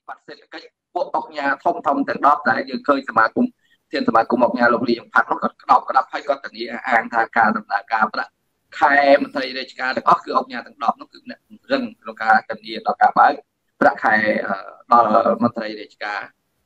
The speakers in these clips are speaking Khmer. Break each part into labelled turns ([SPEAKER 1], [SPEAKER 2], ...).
[SPEAKER 1] បាត់សេដ្ឋកិច្ចពួកអង្គការធំទាំង10ដែលយើងឃើញសមាគមធានសមាគមអង្គការលោកលីផាត់នោះក៏ក្តោបក្តាប់ហើយក៏ធានាអាងថាការដំណើរការប្រាក់ខែមន្ត្រីរាជការទាំងអស់គឺអង្គការទាំង10នោះគឺអ្នកពង្រឹងក្នុងការធានាដល់ការបើកប្រាក់ខែដល់មន្ត្រីរាជការ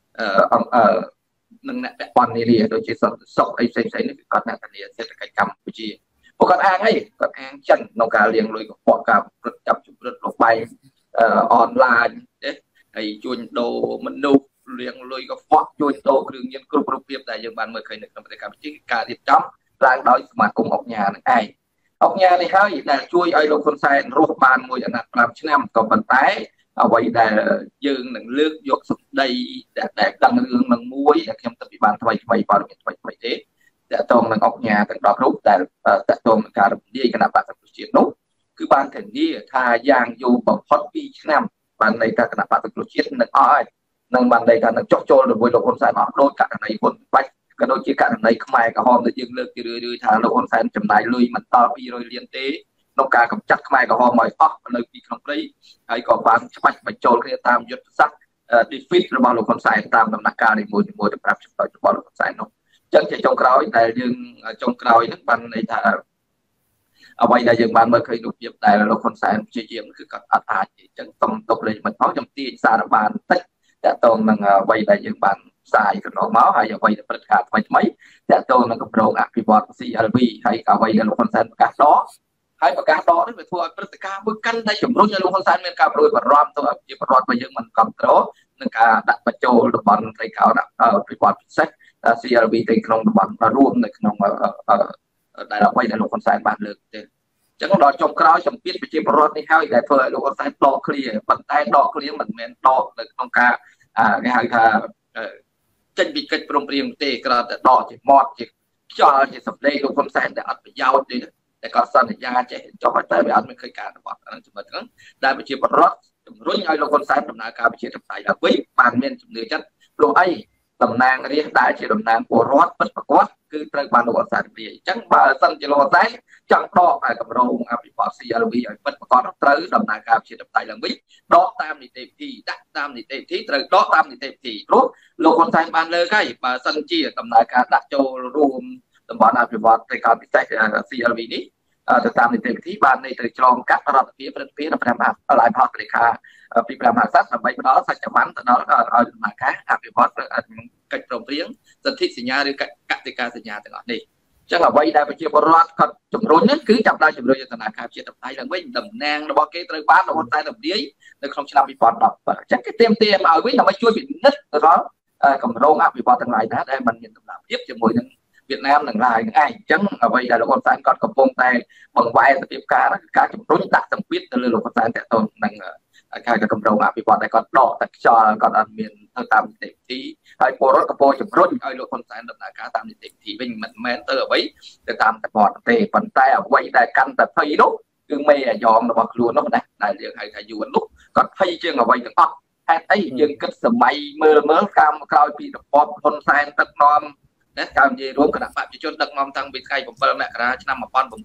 [SPEAKER 1] នឹងអ្នកពាក់ព័ន្ធនានាដូចជាសន្តិសុខអីផ្សេងៗនេះគឺគាត់អ្នកធានាសេដ្ឋកិច្ចកម្ពុជាពួកគាត់អាងអីគាត់អាងចិនក្នុងការលាងលុយកខ្វក់ការប្រព្រឹត្តចាប់ជំរិតលបែងអនឡាញទេហើយជួញដូរមនុស្សលាងលុយកខ្វក់ជួញដូរគ្រឿងញៀនគ្រប់រូបភាពដែលយើងបានមើលឃើញនៅក្នុងប្រទេសកម្ពុជាការរៀបចំឡើងដោយសមាគមអង្គការនឹងឯងអង្គការនេះហើយដែលជួយឲ្យលោកហ៊ុនសែនរស់បានមួយអាណត្តិ5ឆ្នាំក៏ប៉ុន្តែអ្វីដែលយើងនឹងលើកយកសម្ដីដែលដឹងរឿងនឹងមួយដែលខ្ញុំទៅពីបានថ្មីព័ត៌មានថ្មីទេតកតងនឹងអង្គការទាំង10រូបដែលតកតងនឹងការរំលាយគណៈបក្សសង្គ្រោះជាតិនោះគឺបានធានាថាយ៉ាងយូរបំផុត2ឆ្នាំបានន័យថាគណៈបក្សសង្គ្រោះជាតិនឹងអស់ហើយនឹងបានន័យថានឹងចុះចូលជាមួយលោកហ៊ុនសែនអស់ដោយករណីហ៊ុនបាច់ក៏ដូចជាករណីខ្មែរក្រហមដែលយើងលើកជារឿយៗថាលោកហ៊ុនសែនចំណាយលុយមិនដល់200លានទេក្នុងការកម្ចាត់ខ្មែរក្រហមឲ្យអស់នៅពីក្នុងព្រៃហើយក៏បានច្បាច់បញ្ចូលគ្នាតាមយុទ្ធសាស្ត្រ defeat របស់លោកហ៊ុនសែនតាមដំណាក់កាលនីមួយៗទៅប្រាប់ចំណុចរបស់លោកហ៊ុនសែននោះអញ្ចឹងជាចុងក្រោយដែលយើងចុងក្រោយហ្នឹងបានន័យថាអ្វីដែលយើងបានមើលឃើញរូបភាពដែលលោកហ៊ុនសែនព្យាយាមគឺគាត់អត់អាចទេអញ្ចឹងសូមទុកលេខមិនផងខ្ញុំទាញសារបានតិចតកតងនឹងអ្វីដែលយើងបានផ្សាយកន្លងមកហើយអ្វីដែលព្រឹត្តិការណ៍ថ្មីតកតងនឹងគម្រោងអភិវឌ្ឍ CLV ហើយអ្វីដែលលោកហ៊ុនសែនប្រកាសដកហើយប្រកាសដកនេះវាធ្វើឲ្យព្រឹត្តិការណ៍មួយកាន់តែជំរុញឲ្យលោកហ៊ុនសែនមានការប្រួយបារម្ភទៅឲ្យជាប្រវត្តិរបស់យើងមិនគ្រប់គ្រងនឹងការដាក់បញ្ចូលតំបន់ត្រីកោណអភិវឌ្ឍពិសេស CLV ទៅក្នុងតំបន់រួមនៅក្នុងដែលអ្វីដែលលោកហ៊ុនសែនបានលើកទេអញ្ចឹងដល់ចុងក្រោយសម្ពាធប្រជាពលរដ្ឋនេះហើយដែលធ្វើឲ្យលោកហ៊ុនសែនដកឃ្លាប៉ុន្តែដកឃ្លាមិនមែនដកនៅក្នុងការគេហៅថាចេញពីកិច្ចព្រមព្រៀងទេគ្រាន់តែដកជាមាត់ជាខ្យល់ជាសម្លេងលោកហ៊ុនសែនដែលអត់ប្រយោជន៍ទេតែគាត់សន្យាចេះចុះតែវាអត់មានឃើញការរបស់ហ្នឹងចំណុចហ្នឹងដែលប្រជាពលរដ្ឋជំរុញឲ្យលោកហ៊ុនសែនដំណើរការប្រជាធិបតេយ្យឡើងវិញបានមានជំនឿចិត្តព្រោះអីតំណាងរាស្ត្រដែលជាតំណាងពលរដ្ឋពិតប្រាកដគឺត្រូវបានលោកហ៊ុនសែនព្រាយអញ្ចឹងបើសិនជាលោកហ៊ុនសែនចង់ដកគម្រោងអភិវឌ្ឍ CLV ឲ្យពិតប្រាកដត្រូវដំណើរការប្រជាធិបតេយ្យឡើងវិញដកតាមនីតិវិធីដាក់តាមនីតិវិធីត្រូវដកតាមនីតិវិធីព្រោះលោកហ៊ុនសែនបានលើកហើយបើសិនជាដំណើរការដាក់ចូលរួមតំបន់អភិវឌ្ឍត្រីកោណពិសេស CLV នេះទៅតាមនីតិវិធីបានន័យទៅឆ្លងកាត់រដ្ឋាភិបាលព្រឹទ្ធភិបាលដល់5ហត្ថលេខាពី5មហាក្សត្រដើម្បីផ្ដល់សច្ចវ័នទៅដល់ឲ្យដំណើរការអភិវឌ្ឍកិច្ចព្រមព្រៀងសន្ធិសញ្ញាឬកតិកាសញ្ញាទាំងអស់នេះអញ្ចឹងអ្វីដែលប្រជាពលរដ្ឋគាត់ជំរុញហ្នឹងគឺចាប់ដល់ជំរុញដំណើរការជាតិបតៃឡើងវិញតំណាងរបស់គេត្រូវបានលោកហ៊ុនសែនរំលាយនៅក្នុងឆ្នាំ2017អញ្ចឹងគេទាមទារមកឲ្យវិញដើម្បីជួយពិនិត្យទៅដល់គម្រោងអភិវឌ្ឍទាំងឡាយណាដែលมันមានដំណាភាពជាមួយនឹងវៀតណាមនឹងឡាយនឹងឯងអញ្ចឹងអ្វីដែលលោកហ៊ុនសែនគាត់កំពុងតែបង្វែរសភាពការជំរុញដាក់សម្ពាធទៅលើលោកហ៊ុនសែនតទៅនឹងការគម្រោងអភិវឌ្ឍដែលគាត់ដកតែខ្យល់គាត់អត់មានទៅតាមនីតិវិធីហើយពលរដ្ឋក៏ពោលជំរុញឲ្យលោកហ៊ុនសែនដំណើរការតាមនីតិវិធីវិញមិនមែនទៅអ្វីទៅតាមតែគាត់ទេប៉ុន្តែអ្វីដែលកាន់តែភ័យនោះគឺមេអាយ៉ងរបស់ខ្លួននោះណាដែលយើងហៅថាយួននោះគាត់ភ័យជាងអ្វីទាំងអស់ហេតុអីយើងគិតសម័យមើលកាលក្រោយពីរបបហ៊ុនសែនដឹកនាំណាការនិយាយរួមគណៈបព្វជិជនដឹកនាំតាំងពីថ្ងៃ7មករាឆ្នាំ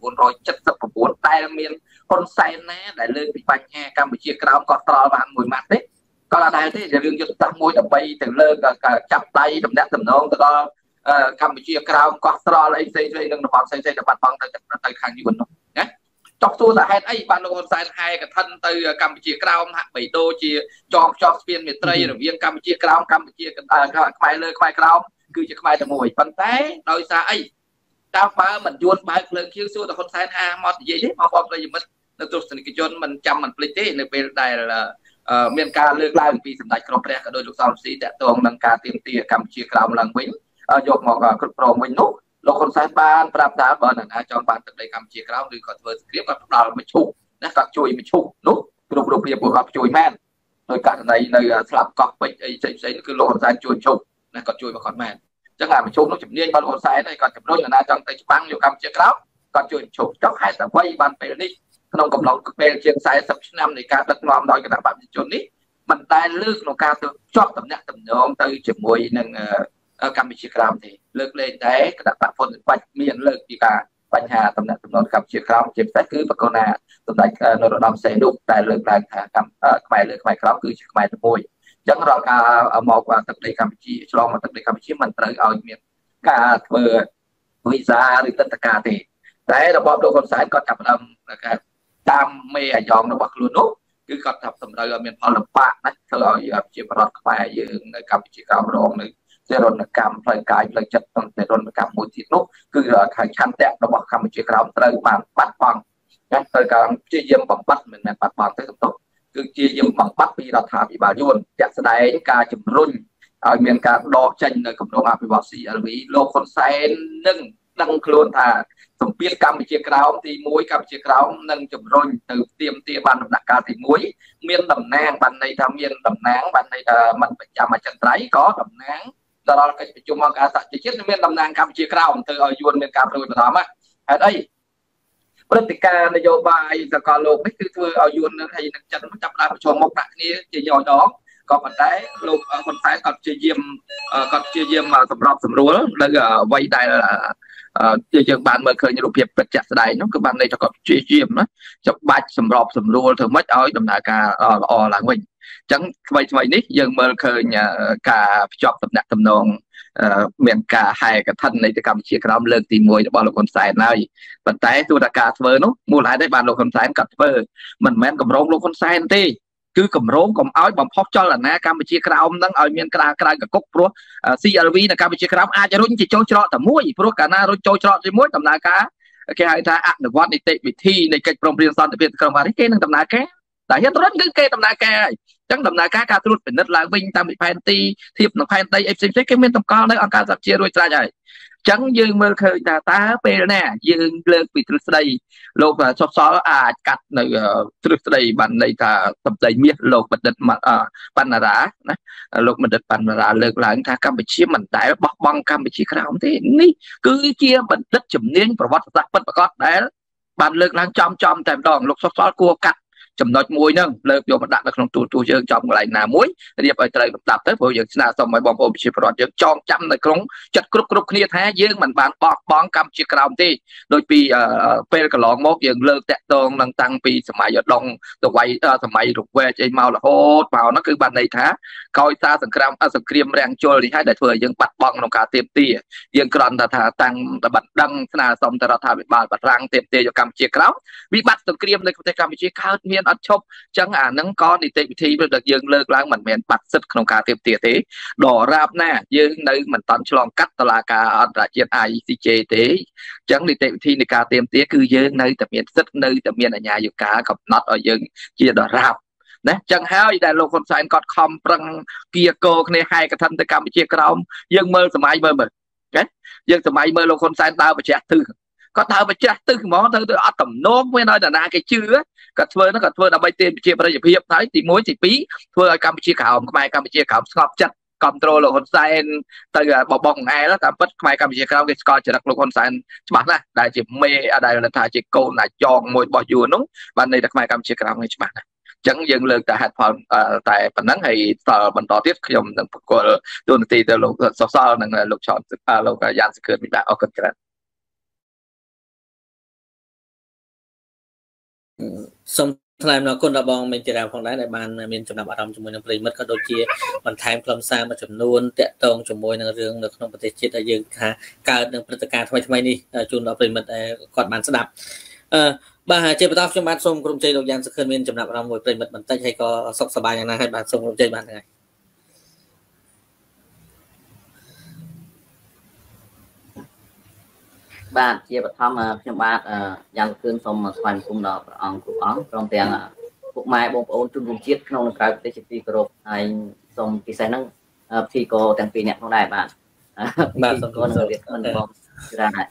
[SPEAKER 1] 1979តែមានហ៊ុនសែនណាដែលលើកពីបញ្ហាកម្ពុជាក្រោមកោះត្រល់បានមួយម៉ាត់ទេក៏អត់ដែរទេរឿងយុទ្ធសាស្ត្រមួយដើម្បីទៅលើចាប់ដៃតំណាក់តំណងទៅដល់កម្ពុជាក្រោមកោះត្រល់អីផ្សេងៗនឹងតំបន់ផ្សេងៗទៅបាត់បង់ទៅខាងយួននោះណាចុះសួរថាហេតុអីបានលោកហ៊ុនសែនហែកឋិនទៅកម្ពុជាក្រោមហាក់បីដូចជាចងខ្ជាប់ស្ពានមេត្រីរវាងកម្ពុជាក្រោមកម្ពុជាខ្មែរលើខ្មែរក្រោមគឺជាខ្មែរតែមួយប៉ុន្តែដោយសារអីតើបើមិនយួនបើកភ្លើងខៀវសួរតែហ៊ុនសែនហាមកនិយាយទេបងប្អូនប្រិយមិត្តនៅទស្សនិកជនមិនចាំមិនភ្លេចទេនៅពេលដែលមានការលើកឡើងពីសម្ដេចក្រមព្រះក៏ដោយលោកសំស៊ីតកតងនឹងការទាមទារកម្ពុជាក្រោមឡើងវិញយកមកគ្រប់គ្រងវិញនោះលោកហ៊ុនសែនបានប្រាប់ថាបើអ្នកណាចង់បានទឹកដីកម្ពុជាក្រោមឬក៏ធ្វើសង្គ្រាមក៏ផ្ដល់មឈូសណាក៏ជួយមឈូសនោះគ្រប់រូបភាពពួកគាត់ជួយមែនដោយករណីនៅស្លាប់កោះពេជ្រអីផ្សេងៗគឺលោកហ៊ុនសែនជួយឈប់ណាគាត់ជួយមកគាត់មែនអញ្ចឹងអាមឈូសនោះជំនាញរបស់លោកហ៊ុនសែនហើយគាត់ជំរុញអ្នកណាចង់ទៅច្បាំងយកកម្ពុជាក្រោមគាត់ជួយមឈូសចុះហេតុអ្វីបានពេលនេះក្នុងកំឡុងពេលជាង40ឆ្នាំនៃការដឹកនាំដោយគណៈបព្វជិជននេះមិនដែលលើកក្នុងការទៅជាប់តំណាក់តំណងទៅជាមួយនឹងកម្ពុជាក្រោមទេលើកលែងតែគណៈបព្វជិជនបាច់មានលើកពីការបញ្ហាតំណាក់តំណងកម្ពុជាក្រោមជាពិសេសគឺបកណាសម្ដេចនរោត្តមសីហនុដែលលើកឡើងថាខ្មែរលើខ្មែរក្រោមគឺជាខ្មែរតែមួយអ chẳng rồi cả một và tập đầy Campuchia cho mà tập đầy Campuchia mình tới ở miền cả vừa visa rồi tất cả thì đấy là bọn đồ con sái có tập làm tam mê ở giòn nó bật luôn nốt cứ có tập tầm đời ở miền Phong lập bạc đấy thôi ở chỉ có đọt phải như Campuchia cao rồi này sẽ rồi cam phải cài phải chặt tầm sẽ rồi cam một thịt nốt cứ ở thành chăn tẹt nó bật Campuchia cao tới bàn bắt bằng cái tới cả chia diêm bằng bắt mình là bắt bằng tới tốt cứ chia diêm bằng bắt vì là thả bị bà yuan chặt sẽ đấy ca chùm run ở miền cả đo tranh nơi cộng đồng áp bảo sĩ ở vì lô con sai nâng đăng luôn thà tổng biên Campuchia cao thì muối Campuchia cao nâng chùm run từ tiêm tia ban đặc ca thì muối miền đầm nang ban này tham miền đầm nang ban này là mình phải chạm mà chân trái có đầm nang do đó cái chung mà cả chỉ chết miền đầm nang Campuchia cao từ ở yuan miền cam rồi mà thắm á ở đây bất kỳ ca này vô bài là còn lục mấy cái thưa ở yuan thì chân nó chập lại cho một đạiนี้chỉ nhỏ đó còn phần đấy lục phần phải còn chia diêm mà sầm rọp sầm rúa là vay đây là chia diêm bạn mới khởi như lục hiệp chặt đây nó cái bạn này cho còn chia diêm đó chọc bạch sầm rọp sầm rúa thường mất ở đầm nà ca là mình chẳng vậy nít dân mới khởi nhà cả chọc tập nặng tập nòng miền cả hai cái thân này thì cầm chia cái lên tìm mùi để bao lục con sài này phần tay tôi đã cả vơ nó mua lại đấy bạn lục con sài cắt vơ mình men cầm rong lục con sài đi cứ cầm rốn cầm áo bằng phóc cho là na Campuchia Crown đang ở miền Crown cái cốc pro CRV là Campuchia Crown ai cho nó chỉ cho tầm muối pro cả na rồi cho chỉ muối tầm na cá cái hai ta ăn được quan đi tệ bị thi này cái trong riêng son đặc biệt không mà cái năng tầm na cá tại hiện rất cái cây tầm na cá chẳng tầm na cá cá tôi phải đất là vinh tam bị fanti thiệp nó fanti em xem cái miền tầm con đấy ở cả dạp chia đôi ra rồi chẳng dương mơ khơi ta pe nè dương lên bị từ đây lục là xóa cắt này từ đây bạn này ta tập đầy miết lục bật đứt mặt bạn là đá lục mình đứt bạn là lực là ta Campuchia mình đại bóc băng Campuchia không thế ní cứ chia bật đất chùm niên và bắt giặc bắt có đấy bạn lực là trong tèm đòn lục xóa cua cắt chấm nói muối nâng lợi dụng đặt ở trong tủ dương trong lại là muối điệp ở đây đặt tới bây giờ là xong mấy bom ôm chỉ phải được chọn trăm này cũng chặt cục kia thế dương mình bán bón Campuchia Crown thì đôi khi về cái lon mốt dương lơ tẹt tôn nâng tăng vì sớm giờ đông từ quay sớm được về chơi mau là hốt vào nó cứ ban này thá coi ta sừng krim đang trôi thì hai đại thừa dương bắt bong nó cả tiệm tì dương còn là thà tăng là bật đăng là xong ta thà bị bà bật răng tiệm tì cho Campuchia Crown bị bắt sừng krim đây có thể Campuchia Crown miền chốc chẳng能có đi tị thi bây giờ dương lơ láng mình miền bắt sức không cả tiệm tiệt thế đỏ rạp nè dương nơi mình toàn chlong cắt là cả đại diện ICJ thế chẳng đi tị thi này cả tiệm tiệt cứ dương nơi tập miền sức nơi tập miền ở nhàอยู่cả gặp nót ở dương chia đỏ rạp đấy chẳng hay đại lục con sai còn không prăng kia cô này hai cái thân tới Campuchia Crown dương mơ sớm ai mơ mơ cái dương sớm ai mơ lục con sai tao phải trẻ tư có tao phải chết từ món tôi ở tầm nốt với nói là na cái chữ cả thưa nó cả thưa là bay tiền chia bây giờ hiệp thấy thì muối thì phí thưa Campuchia khảo mai Campuchia khảo ngọc chặt control là con sai từ bọc bong ai đó tạm bất mai Campuchia khảo cái score chỉ đặt là con sai bạn là đại chỉ mê ở đây là thà chỉ câu là chọn môi bỏ dùa núng bạn này đặt mai Campuchia khảo ngay bạn chẳng dừng lượt tại hạt phần tại phần nắng hay tờ bằng to tiếp dùng của tôi thì từ lục sau là lục chọn lục dàn sự kiện bị bạn ở cực kỳ
[SPEAKER 2] xong thay nó con đã bong mình chỉ làm phòng đá đại ban mình chụp nạp ở trong chúng mình làm play mất có đôi chia còn time làm sao mà chụp luôn tẹt tông chụp môi năng dương được không có thể chết ở dương ha cao được tất cả thay đi chụp nó play mất còn bàn sẽ đạp bà chơi bắt trong ban xong cùng chơi đồng giang sẽ khơi mình chụp nạp ở trong ngồi play mất bàn tay hay có sọc sờ bài như này hay bàn xong cùng chơi bàn này
[SPEAKER 3] bạn chia bật thăm trong bạn dàn cơn xong mà xoay cùng đó ông cũng óng trong tiền cuộc mai bông ôn chung vùng chiết không cái cái chỉ có rồi anh xong cái xe năng thì có tiền pin nhẹ không đại bạn bạn xong con người việt mình bông ra này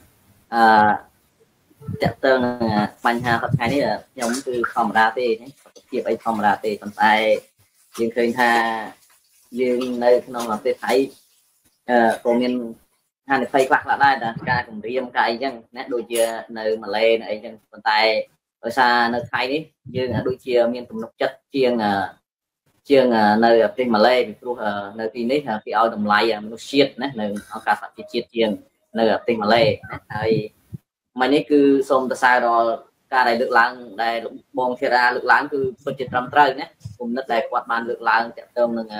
[SPEAKER 3] chặt tương bánh hà thật hay là giống từ phòng ra thì chia bảy phòng ra thì còn tay dương khơi tha dương nơi không làm tết thấy cô miền hai người xây phát là đây là ca cùng riêng cái chân nét đôi chia nơi mà lên này chân bàn tay ở xa nơi thay đấy dương đôi chia miền tùng lục chất chiêng nơi ở trên mà lên nơi tí nít khi ao đồng lại nó xiết nè nơi ở cả sạch chiết chiêng nơi ở trên mà lên hay mà này cứ xong ta sai rồi ca này được láng đây bong ra được láng cứ phân chia trăm trời nhé cùng đất này quạt bàn được láng chặt tôm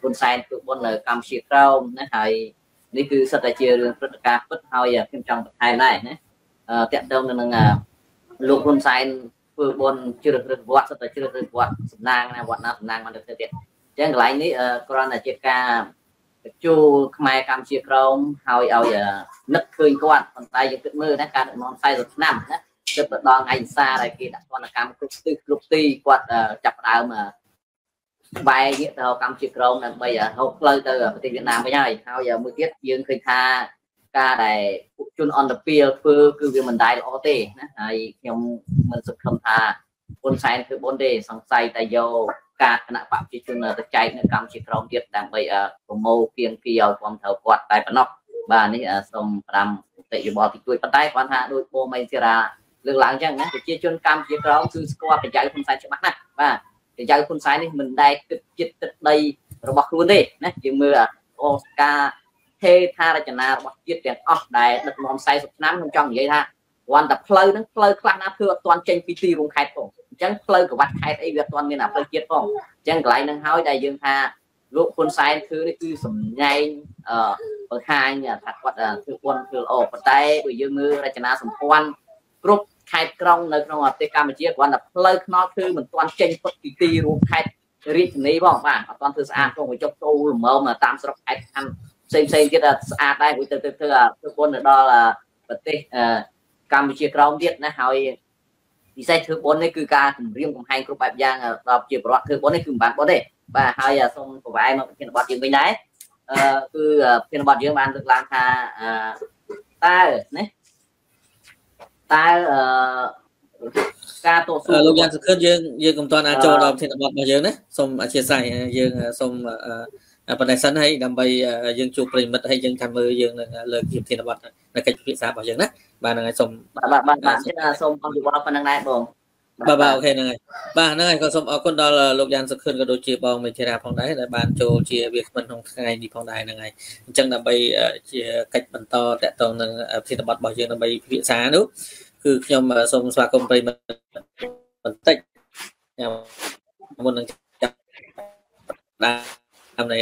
[SPEAKER 3] คนไซน์คือบนกรรมชีเรานะไอ้นี่คือสตาเชียเรื่องพฤติการพุทธเฮาอย่าขึ้นจังไทยได้นะเตะเติมนึงลูกคนไซน์คือบนชื่อเรื่องวัดสตาชื่อเรื่องวัดสำนางนะวัดน้ำสำนางมันจะเตะจังไรนี้กรณีเจ้าการจูขมายกรรมชีเราเฮาเอาอย่านึกคืนกวาดคนไทยยังติดมือนะการนอนไซน์สุดน้ำนะจะเปิดดองไอ้ซาอะไรกี่ดักวรรณกรรมกรุบตีกวาดจับดาวมาใบเงี้ยเรากำชิกรงนั่นbây giờเขาเลยtừประเทศเวียดนามไปยังไงเขาอย่ามือเทียบยืนเคยท่าการได้จุน on the field คือเวียมันได้โอเต้นะไอ้ยังมันสุดคำท่าบนไซน์คือบนเดย์สังไซแต่โยการขณะปรับจุนตะใจในกำชิกรงเทียบดังbây giờผมโมเพียงเพียวความเท่ากวาดได้ปนอกบ้านนี้สมรำแต่อยู่บ่อที่ช่วยปัตไตปัญหาโดยโบไม่เสียราเรื่องหลังจังนะจะเชี่ยจนกำชิกรงคือสกอร์เป็นใจคนไซน์ใช่ไหมนะบ้าแต่ใจคนไซน์นี่มันได้จิตได้ระบบรู้ดินะจึงมือโอสกาเทธาราชนาระบบจิตอย่างอ๋อได้ดักนอนไซสุดน้ำมันจังอย่างนี้ท่าวันแต่เพลย์นั้นเพลย์คลาสน้ำเพื่อตอนเจนปีตีลงไข่ผมจังเพลย์กับวัดไข่ไอ้เวียตอนนี้นะเพลย์จิตผมจังไหลนั่งเฮาได้ยังท่าลูกคนไซน์คือนี่คือสมไงเปิดหายเนี่ยถัดวัดคือคนคือโอ้ปัตไตไปยืมมือราชนาสมควรกรุ๊ปไข่กรองในกรองอัตการมันเชี่ยวันแต่เพลย์นอคือเหมือนตอนเจนปีตีลงไข่รีดนี้บ้างป่ะตอนเธอสะอาดตรงหัวจบตู้หรือเมื่อมาตามสระไอ้อันเซ็งๆที่จะสะอาดได้หัวเธอทุกคนđó làประเทศกัมพูชีกรองเดียดนะเฮาดีไซน์ทุกคนนี่คือการเรียงของไฮกรุ๊ปแบบอย่างเราเจียบรอดทุกคนนี่คือบ้านบ่ได้và haiส่งตัวไว้มาเป็นบอดยังไม่ได้คือเป็นบอดยังบ้านตึกลางคาตาเนี่ยตาการตัวสู้
[SPEAKER 2] លោកយ៉ាងសង្ឃឹមយើងកុំតន់អាចចូលដល់ធានបទរបស់យើងណាសូមអធិស្ឋានយើងសូមបណ្ដៃសិនហើយដើម្បីយើងជួបប្រិមិត្តហើយយើងចាំមើលយើងនឹងលើកជាធានបទនៅកិច្ចពិភាក្សារបស់យើងណាបាទហ្នឹងហើយសូម
[SPEAKER 3] បាទសូមអរគុណប៉ុណ្ណឹងដែរបង
[SPEAKER 2] បាទអូខេហ្នឹងហើយបាទហ្នឹងហើយក៏សូមអរគុណដល់លោកយ៉ាងសង្ឃឹមក៏ដូចជាបងមេធារាផងដែរដែលបានចូលជាវាគ្មិនក្នុងថ្ងៃនេះផងដែរហ្នឹងហើយអញ្ចឹងដើម្បីជាកិច្ចបន្តតកតងនឹងធានបទរបស់យើងដើម្បីពិភាក្សានោះគឺខ្ញុំសូមស្វាគមន៍ប្រិយមិត្តបន្តិចមុននឹងចាប់ដើមនៃ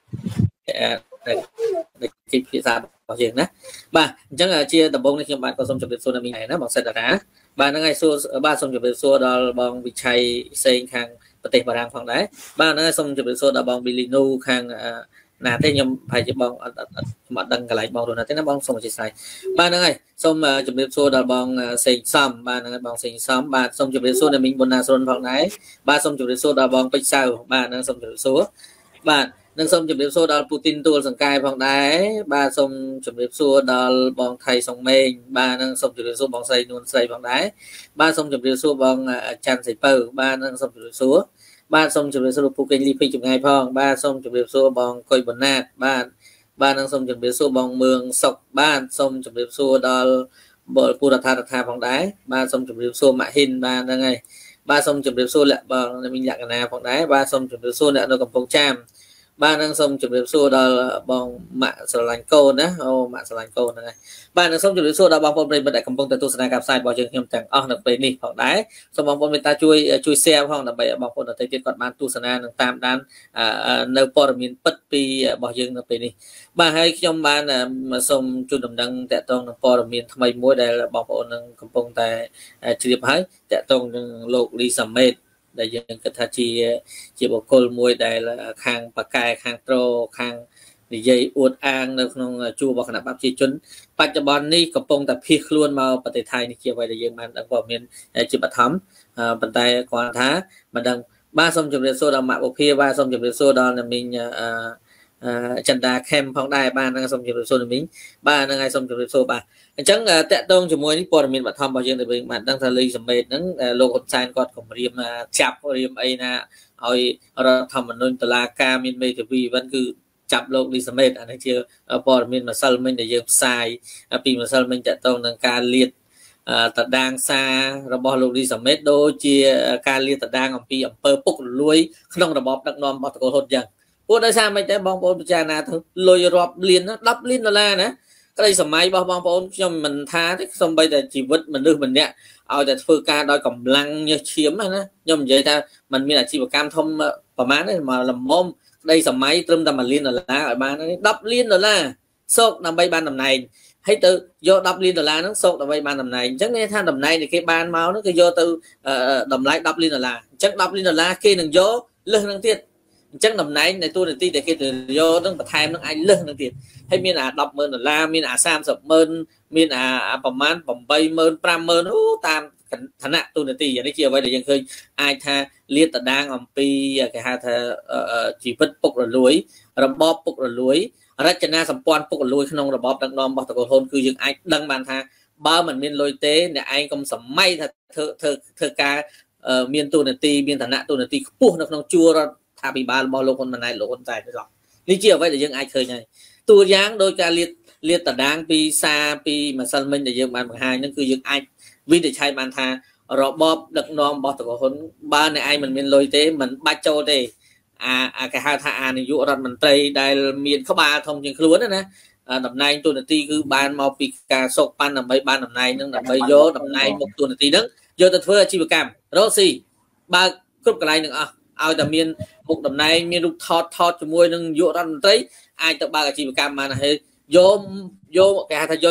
[SPEAKER 2] កិច្ចពិភាក្សារបស់យើងណាបាទអញ្ចឹងជាដំបូងនេះខ្ញុំបាទក៏សូមជម្រាបសួរដល់មីងណាបងសិទ្ធិតារាបាទហ្នឹងហើយសួរបាទសូមជម្រាបសួរដល់បងវិឆ័យផ្សេងខាងប្រទេសបារាំងផងដែរបាទហ្នឹងហើយសូមជម្រាបសួរដល់បងប៊ីលីនូខាងណាទេខ្ញុំប្រហែលជាបងអត់ដឹងកន្លែងបងរស់ណាទេណាបងសូមអធិស្ឋានបាទហ្នឹងហើយសូមជម្រាបសួរដល់បងសេងសំបាទហ្នឹងហើយបងសេងសំបាទសូមជម្រាបសួរដល់មីងប៊ុនណាស្រុនផងដែរបាទសូមជម្រាបសួរដល់បងពេជ្រសៅបាទហ្នឹងសូមជម្រាបសួរបាទនឹងសូមជម្រាបសួរដល់ពូទីនទួលសង្កែផងដែរបាទសូមជម្រាបសួរដល់បងថៃសុងមេងបាទនឹងសូមជម្រាបសួរបងស្រីនួនស្រីផងដែរបាទសូមជម្រាបសួរបងច័ន្ទសីពៅបាទនឹងសូមជម្រាបសួរបាទសូមជម្រាបសួរពូកេងលីភីចម្ងាយផងបាទសូមជម្រាបសួរបងកុយបណាតបាទនឹងសូមជម្រាបសួរបងមឿងសុកបាទសូមជម្រាបសួរដល់ពូរដ្ឋាភិបាលផងដែរបាទសូមជម្រាបសួរម៉ាក់ហ៊ីនបាទហ្នឹងហើយបាទសូមជម្រាបសួរបងមីងលក្ខណាផងដែរបាទសូមជម្រាបសួរអ្នកនៅកំពង់ចាមបាទនឹងសូមជម្រាបសួរដល់បងម៉ាក់ស្រឡាញ់កូនណាអូម៉ាក់ស្រឡាញ់កូនហ្នឹងហើយបាទនឹងសូមជម្រាបសួរដល់បងប្អូនប្រិយមិត្តដែលកំពុងតែទស្សនាការផ្សាយរបស់យើងខ្ញុំទាំងអស់នៅពេលនេះផងដែរសូមបងប្អូនមេត្តាជួយ share ផងដើម្បីបងប្អូនដទៃទៀតគាត់បានទស្សនានិងតាមដាននៅព័ត៌មានពិតពីរបស់យើងនៅពេលនេះបាទហើយខ្ញុំបានសូមជូនដំណឹងតាក់ទងនឹងព័ត៌មានថ្មីមួយដែលបងប្អូននឹងកំពុងតែជ្រាបហើយតាក់ទងនឹងលោកលីសាមេតដែលយើងគិតថាជាបុគ្គលមួយដែលខាងបកកែខាងត្រខាងនិយាយអួតអាងនៅក្នុងជួររបស់គណៈបព្វជិជនបច្ចុប្បន្ននេះកំពុងតែភៀសខ្លួនមកប្រទេសថៃនេះជាអ្វីដែលយើងបានដឹងព័ត៌មានជាបឋមប៉ុន្តែគាត់ថាមិនដឹងបាទសូមជម្រាបសួរដល់ម៉ាក់បុភាបាទសូមជម្រាបសួរដល់អ្នកមីងចិន្តាខេមផងដែរបាទហ្នឹងសូមជម្រាបសួរអ្នកមីងបាទហ្នឹងហើយសូមជម្រាបសួរបាទអញ្ចឹងតាក់ទងជាមួយនេះព័ត៌មានបឋមរបស់យើងដែលយើងបានដឹងថាលីសមេតហ្នឹងលោកហ៊ុនសែនគាត់គម្រាមចាប់រៀមអីណាឲ្យរដ្ឋធម្មនុញ្ញតុលាការមានមេធាវីវិញគឺចាប់លោកលីសមេតអានេះជាព័ត៌មានម្សិលមិញដែលយើងផ្សាយពីម្សិលមិញតាក់ទងនឹងការលាតតដាងសាររបស់លោកលីសមេតដូចជាការលាតតដាងអំពីអំពើពុករលួយក្នុងរបបដឹកនាំរបស់តកូលហ៊ុនចឹងពួកដោយសារមិនតែបងប្អូនពិចារណាទៅលុយរាប់លាន10លានដុល្លារណាក្តីសម័យរបស់បងប្អូនខ្ញុំមិនថាទេសូម្បីតែជីវិតមនុស្សម្នាក់ឲ្យតែធ្វើការដោយកម្លាំងញើសឈាមណាខ្ញុំនិយាយថាมันមានអាជីវកម្មធំប្រហែលទេមកលំមុំ đây sầm máy trâm tầm mà liên đô la ở ban đập liên đô la sốt nằm bay ban tầm này hay từ do đập liên đô la nó sốt nằm bay ban tầm này chắc nghe than tầm này thì cái ban máu nó cái do từ đầm lại đập liên đô la chắc đập liên đô la kia đừng gió lên năng tiết chắc tầm này tôi được ti để kia từ do nó thay nó ai lên năng tiết hay miền đập mơn đô la miền sam sập mơn miền bầm man bầm bay mơn pram mơn tam thành nạ tôi được ti vậy đấy chia vậy để dân khơi ai tha liên tờ đang om pi cái hai tha chỉ vứt bốc rồi lưới rồi bóp bốc rồi lướiรัชนาสัมปอนปกลุยขนมระบอบดักนอมบอกตะโกนคือยังไอ้ดังบานทาบ้ามันมีลอยเต้เนี่ยไอ้กำสมัยเธอกามีนตัวนาตีมีนฐานะตัวนาตีปุ๊บนักน้องจัวเราทาบีบาลบอลโลคนมันไหนโลคนใจได้หรอกนี่เจียวไว้แต่ยังไอ้เคยไงตัวย้างโดยการเลียตะดังปีซาปีมาซัลมินแต่ยังบานบางไฮนั่นคือยังไอ้วิธีใช้บานทาระบอบดักนอมบอกตะโกนบ้านในไอ้มันมีลอยเต้มันบาโจเต้cái hai thà này dụ rằng mình tây đại miền có ba thông trên luôn nè năm nay tôi là ti cứ ban mau pika sọc ban năm bảy ban năm nay nhưng năm bảy vô năm nay một tuần là ti nấng vô từ phơi chi cam rosi ba cướp cái này nữa ao tầm miền một năm nay miền lúc thọt cho môi nâng dụ rằng tới ai tập ba cái chi cam mà này vô cái hai thà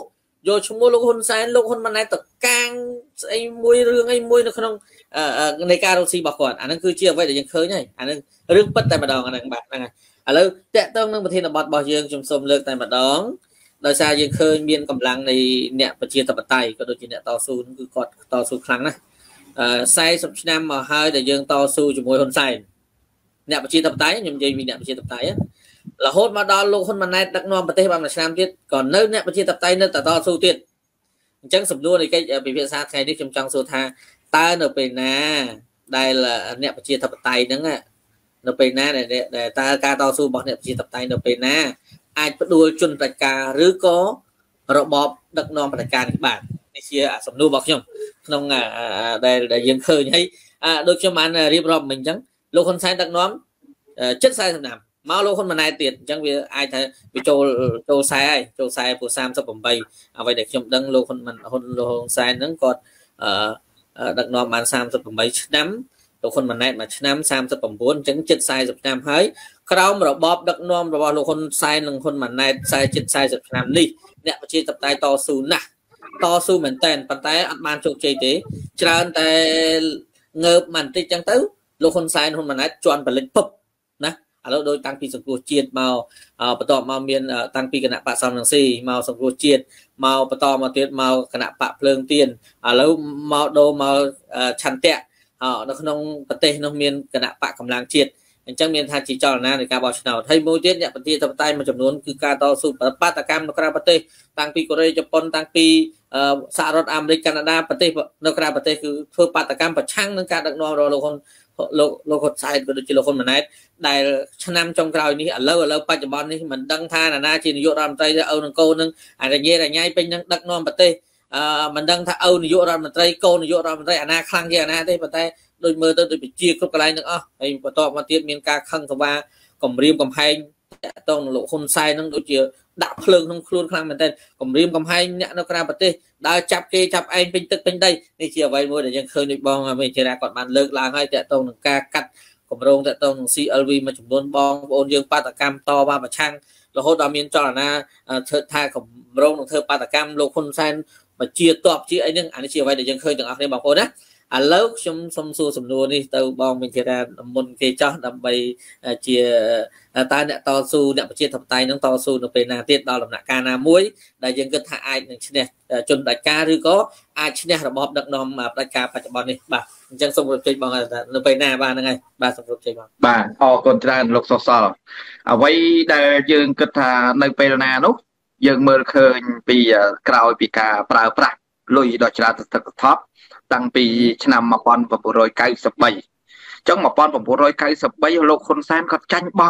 [SPEAKER 2] vô chung mua lúc hôn sai lúc hôn mà này tập càng anh môi rương anh môi nó khôngในการเราซีบอกก่อนอันนั้นคือเชื่อไว้แต่ยังเคยไงอันนั้นเรื่องปัจจัยมาดองอันนั้นแบบนั้นแล้วแต่ต้องนั่งประเทศบอดบอยืงชมสมเลือกแต่มาดองโดยซายังเคยมีกำลังในเนี่ยประเทศตะวันตกก็โดยที่เนี่ยต่อสู้คือกอดต่อสู้ครั้งนะไซส์ชนะมาให้แต่ยังต่อสู้จมูกคนไซเนี่ยประเทศตะวันตกยังมีเนี่ยประเทศตะวันตกlà hốt mà đoลูกคนมันในดักนอมประเทศบางชนามที่ก่อนเนื้อเนี่ยประเทศตะวันตกเนื้อแต่ต่อสู้ที่จังสมดุลในcái bị việt saไทยที่ชมจังสู้ท่าตาเนเปนาได้ละเนี่ยประเทศตะวันตกนั่งอ่ะเนเปนาเนี่ยตาการต่อสู้บอกเนี่ยประเทศตะวันตกเนเปนาอาจจะดูจุนประกาหรือก็ระบบดักนอมประการอีกบ้างในเชียสมดุลบอกยังน้องได้ยังเคยให้โดยเฉพาะเรียบร้อยmìnhจังลูกคนใช้ดักนอมchất saiสนามมาลูกคนมันนายติดจังวิไอไทยวิโจไซผู้ซ้ำสับผมไปเอาไว้เด็กชมดังลูกคนมันคนลูกไซนั้นกอดดักนอมมันซ้ำสับผมไปน้ำลูกคนมันนายมาน้ำซ้ำสับผมบ้วนจังchất saiสับน้ำให้คราวระบอบดักนอมระบอบลูกคนไซหนึ่งคนมันนายไซchất saiสับน้ำนี่เนี่ยประเทศตับไตต่อสู้นะต่อสู้เหมือนแต่ปันไตอัดมันโจกใจตีจานแต่เงือบมันติดจังตื้อลูกคนไซคนมันนายจวนไปเล่นปุ๊บแล้วโดยตั้งปีสังกัดเจียดมาประตอมาเมียนตั้งปีคณะปะซอมนังซีมาสังกัดเจียดมาประตอมาเตียดมาคณะปะเพลิงเตียนแล้วมาโดมาชันเตะนักน้องประเทศน้องเมียนคณะปะกำลังเจียดจังเมียนทาจีจอนะในการบอชนาไทยโมเดลเนี่ยประเทศตะวันใต้มาจำนวนคือการต่อสู้ปฏิกรรมนกราประเทศตั้งปีเกาหลีญี่ปุ่นตั้งปีสหรัฐอเมริกาแคนาดาประเทศนกราประเทศคือเพื่อปฏิกรรมประชังในการดักนอเราโลกไซด์ก็โดยโลกคนมันนั้นได้ชนะจงกราวนี้แล้วปัจจุบันนี้มันดังท่านาจีนยุโรปไทยเอาหนึ่งโกนึงอะไรเงี้ยเป็นดักนอประเทศมันดังท่าเอาหนึ่งยุโรปไทยโกหนึ่งยุโรปไทยคลั่งเยอะนะที่ประเทศโดยมือตัวไปจีครบกระไรนึงไอ้ประตอบมาเทียบมีการขังสว่ากลมริมกลมไฮต้องโลกคนไซด์นั่งโดยเฉพาะดับเพลิงทั้งครูนคลั่งมันเต้นกลมริมกลมไฮเนี่ยนกราประเทศได้จับเกจับไอ้เป็นตึกเป็นได้ในเชียร์ไว้มวยแต่ยังเคยในบองไม่เจรากอดมันเลิกลางให้แต่ต้องการกัดกลมรงแต่ต้อง CLV มาจุ่มโดนบองโอนยังปาตกรรมต่อมาประชังเราโหดดามินจอนะเธอท่ากลมรงของเธอปาตกรรมโลกคนไซด์มาเชียร์ตอบเชียร์ไอ้นึงอันนี้เชียร์ไว้แต่ยังเคยถึงอันนี้บอกคนนะแล้วชมสู้สำนวนนี่ตัวบองเป็นเจรามุนเกจอดำไปเชียตาเนี่ยต่อสู้เนี่ยประเทศทับไตน้องต่อสู้nóเป็นนาเทียดดาวลำหนักการนามวยได้ยังก็ถ่ายหนึ่งชนิดจนđạiการหรือก็อาชนิดระบอบดักนอมมาđạiการปัจจุบันนี้บ่าจังสมรบใจบองnóเป็นนาบ้านยังไงบ่าสมรบใจบอง
[SPEAKER 1] บ่าออกคนจานลูกสอเอาไว้ได้ยังก็ถ่ายในเป็นนานุยังเมื่อเคยปีกล่าวปีกาปลาปลาลุยดอกจราตะท็อปตั้งปีชนะมาปอนปบุโรยไก่สบายจังมาปอนปบุโรยไก่สบายโลกคนแซนก็จันบ้อง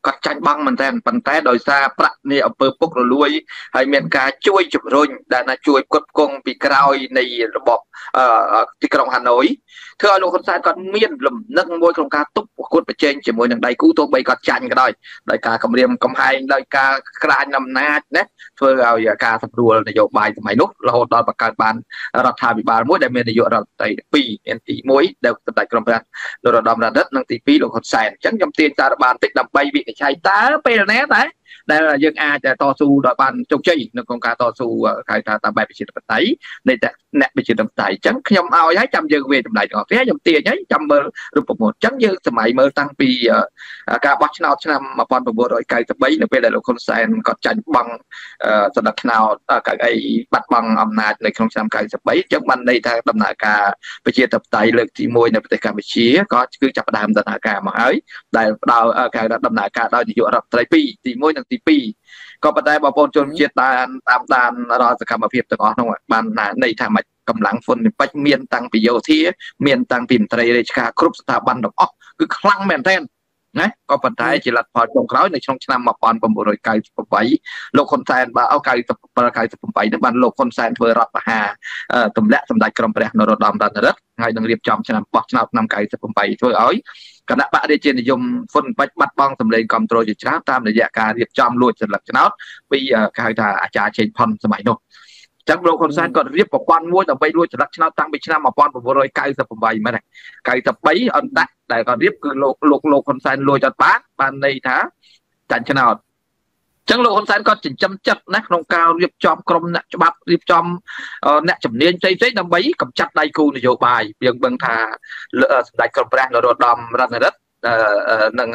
[SPEAKER 1] có tranh băng mình tên bàn tay đòi xa bạc này ở bờ bốc rồi lui hay miền cá chui chụp rồi đã là chui quất công bị cào này bọcที่กรุงฮานอยเธอลูกคนซ้ายก็เมียนลมนักมวยของการตุ๊บกดไปเจงจะมวยหนังใดกู้ตัวไปก็จันก็ได้ได้การกำเรียมกำไฮได้การกลายนำนาเนี่ยเพื่อเอาอย่าการสำรวจนโยบายสมัยนู้นเราตอนประกาศบานรัฐบาลมวยได้เมียนโยเราในปีเอ็นตีมวยเดี๋ยวได้กรมประเราดำระดับนังตีปีลูกคนแสนฉันยำเตียนตาบานติดดำใบบีใช้ตาไปแล้วเนี่ยไหนได้ยังอาจจะต่อสู้โดยบานจงใจในกองการต่อสู้ใครตามแบบประชาธิปไตยในแต่แนบประชาธิปไตยฉันขยมเอาย้ายจำยังเวทำไหนต่อแค่ยำเตียย้ายจำเบอร์รูปหมดฉันยังสมัยเมื่อตั้งปีการบัชนาชนะมาปอนประบโดยไกลสบายในเป็นอะไรคนแสนก็จันบังสนับสนุนกับไอ้บัดบังอำนาจในครองชามไกลสบายจังมันในทางดำเนินการประชาธิปไตยเลือกที่มวยในประเทศกัมพูชีก็คือจับดำดำเนินการมาได้ดาวการดำเนินการได้ที่อยู่ระดับไตรปีที่มวยหนึ่งที่ปีก็ประเทศบางปนจนเชียตามตามรอสกรรมเพียบต่างๆทั้งหมดมันในทางกำลังฝนปัจเมียนตังปิโยทีเมียนตังปิ่นไตรเรชกาครุบสถาบันดอกคือคลั่งแมนเทนนะก็ปัจจัยจิรัตพอจงคล้อยในช่องชนะมาปอนประมวลไกลสปไปโลกคนแซนบ่าเอาไกลสปไกลสปไปในบ้านโลกคนแซนเพื่อรับมาตุ่มและสมดัยกรมแปรนรดอมดันรัตไงดังเรียบจอมชนะปอกชนะนำไกลสปไปช่วยเอาคณะปะเดชนิยมฝนปัจบัดบ้องสำเร็จกรมโตรจิตช้าตามระยะการเรียบจอมลวดสลักชนะปีการทาอาจารย์เชนพรสมัยโนจังโลคนแซนก็เรียบกับปอนมวยแต่ไปลวดสลักชนะตั้งไปชนะมาปอนประมวลไกลสปไปมาเนี่ยไกลสปไปอันดักแต่ก็เรียบคือโลคนแซนลวยจัดป้าบ้านในท้าจันชนะจังโลคนแซนก็จิตจำจัดนะนองกาวเรียบจอมกรมเนี่ยฉบับเรียบจอมเนี่ยจำเนียนใจดำใบกับจัดได้คูนโยบายเพียงเบื้องทาได้กรมแปรนรดอมรันรัตนั่ง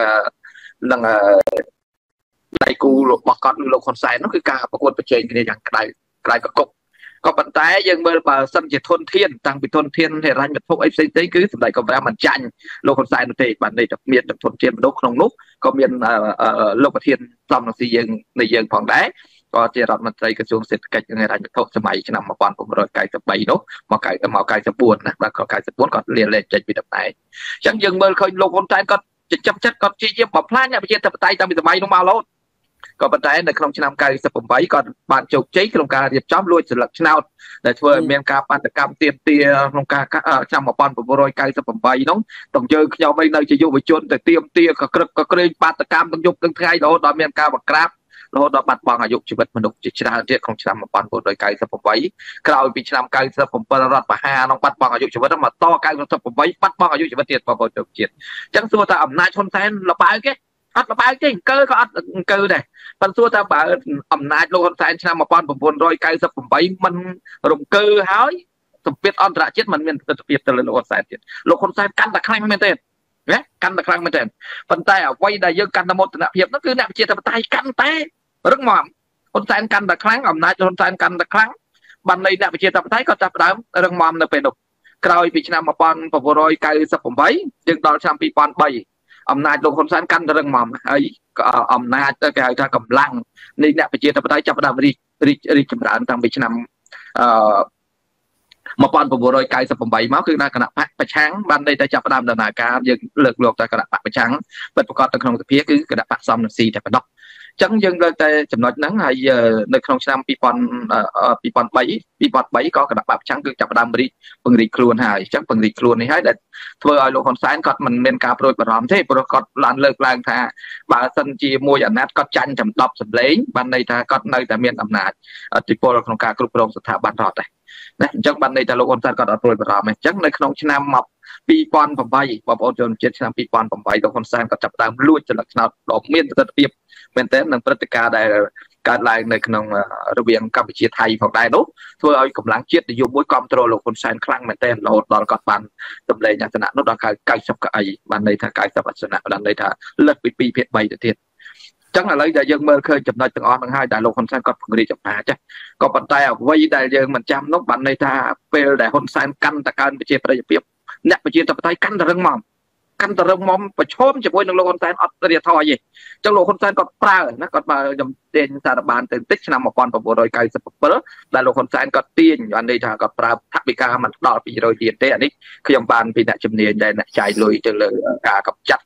[SPEAKER 1] ได้คูบอกก่อนโลคนแซนนั่นคือการประกวดประเจนกันอย่างไกลประกบก็ปัจจัยยังเมื่อป่าสันจะทนเทียนตั้งไปทนเทียนให้รันแบบพวกไอ้สิ่งที่คือสมัยก็แปลมันจันโลกคนทรายนั่นเองบันในจับเมียนจับทนเทียนมันลุกขนมลุกก็เมียนโลกประเทียนซ้ำนักสียังในยังผ่องได้ก็เจรัตมันใจกระทรวงเศรษฐกิจยังไงรันแบบพวกสมัยจะนำมาปอนผมรอยไก่สบายเนาะมาไก่สปวนนะแล้วก็ไก่สปวนก็เรียนเล่นใจไปดับไหนฉันยังเมื่อเคยโลกคนทรายก็จะจำชัดก็ชี้เยี่ยมแบบพลาดเนี่ยไปเจอแต่ไตตามไปสมัยน้องมาแล้วก็ปัจจัยในครองชนะการสปมไปก่อนบานจุกใจโครงการเรียบจอมลวยสลักชนะแต่ช่วยเมียนการปฏิกรรมเตียโครงการจำมาปอนผมรอยการสปมไปน้องต้องเจอเขย่าไม่ในจะยุ่งไปจนแต่เตรียมก็เกรงปฏิกรรมต้องยุบตั้งไงเราตอนเมียนการบักกราบเราตอนบัดบังอายุชีวิตมนุษย์จิตชนะเรียกของชนะมาปอนผมรอยการสปมไปกล่าวปีชนะการสปมปนรัตมาหาน้องบัดบังอายุชีวิตมาต่อการสปมไปบัดบังอายุชีวิตเตียนปอนจุกจิตจังสัวแต่อำนาจชนแทนเราไปแกอัดระบายจริงเกอก็อัดเกอได้ปันสัวถ้าแบบอำนาจโลกแสนชนะมาปอนผมรอยไกลสับผมไปมันรวมเกอหายสเปียดอันตรายเจ็ดมันเป็นสเปียดตลอดโลกแสนเจ็ดโลกแสนกันตะครั้งไม่เต้นเนี่ยกันตะครั้งไม่เต้นปันแต่ไว้ได้เยอะกันทั้งหมดนะเพียบนั่นคือเนี่ยเจียตะไตกันแต่เรื่องหม่อมคนแสนกันตะครั้งอำนาจคนแสนกันตะครั้งบันเลยเนี่ยเจียตะไตก็จับได้เรื่องหม่อมเนี่ยเป็นดอกกลายปีชนะมาปอนผมรอยไกลสับผมไปจึงตอนชามปีปอนไปอำนาจโลกคนแสนกันเรื่องหม่อมไอ้อำนาจแต่การทางกำลังในเนี่ยไปเจอแต่ประเทศจับได้รีจำรันทางไปชนะมาปอนผมรอยไกลสับผมใบมาคือนาขณะประชังบันได้แต่จับได้ดำเนินการยังเลิกโลกแต่ขณะประชังเป็นประกอบตะครองตะเพียคือกระดาษปะซ้อมหนึ่งสี่แต่เป็นดอกจังยังเลยแต่จำนวนนั้นไอ้ในครองชนะปีปอนใบก็กระดาษปะประชังคือจับได้ปึงรีครูนหายจังปึงรีครูนนี่ให้แต่เพื่อเอาโลกคนแสนก็มันเป็นการโปรยประหลาดเทพประกอบลานเลิกลางท่าบาสันจีมวยอันนั้นก็จันจำตอบสำเร็จบันในท่าก็ในแต่เมียนอำนาจติโปรของการกรุบกรองสถาบันรอดเลยนะจังบันในแต่โลกคนแสนก็โปรยประหลาดไหมจังในครองชนะมับปีปอนผมไปบอกเอาจนเจ็ดชนะปีปอนผมไปโลกคนแสนก็จับตามลุยจนหลักชนะดอกเมียนตะเปียบเป็นเต้นหนึ่งปฏิการได้การลายในขนมระเบียงกัมพูชีไทยของได้นู้เพื่อเอากำลังเชียดอยู่บนความโตโลกคนแสนครั้งเหมือนเต้นเราตอนก่อนปันตำเลยอย่างชนะนู้ตอนการสับกับไอ้บันในทางการสับชนะบันในทางเลิกปีเพชรใบเทียนจังอะไรแต่ยังเมื่อเคยจำได้ตั้งอ้อนตั้งให้แต่โลกคนแสนก็ผลิตจับหาจ้ะก็ปัจจัยเอาไว้ได้ยังมันจำนกบันในทางเปลแต่คนแสนกันแต่การไปเชียร์ประเปียบเนี่ยไปเชียร์แต่ไทยกันแต่เรื่องมั่ม căn tờ rồng mom và chôm cho bôi năng lô con sen ở đây thôi gì trong lô con sen còn prao nó còn mà dòng tiền sa bàn tiền tích năm một con và rồi cây sập bớt là lô con sen còn tiền anh đây là còn prao tháp bị ca mà đỏ bị rồi tiền thế anh ấy khi dòng bàn bị nãy chấm niên đây nãy chạy lùi từ lời cả cặp chặt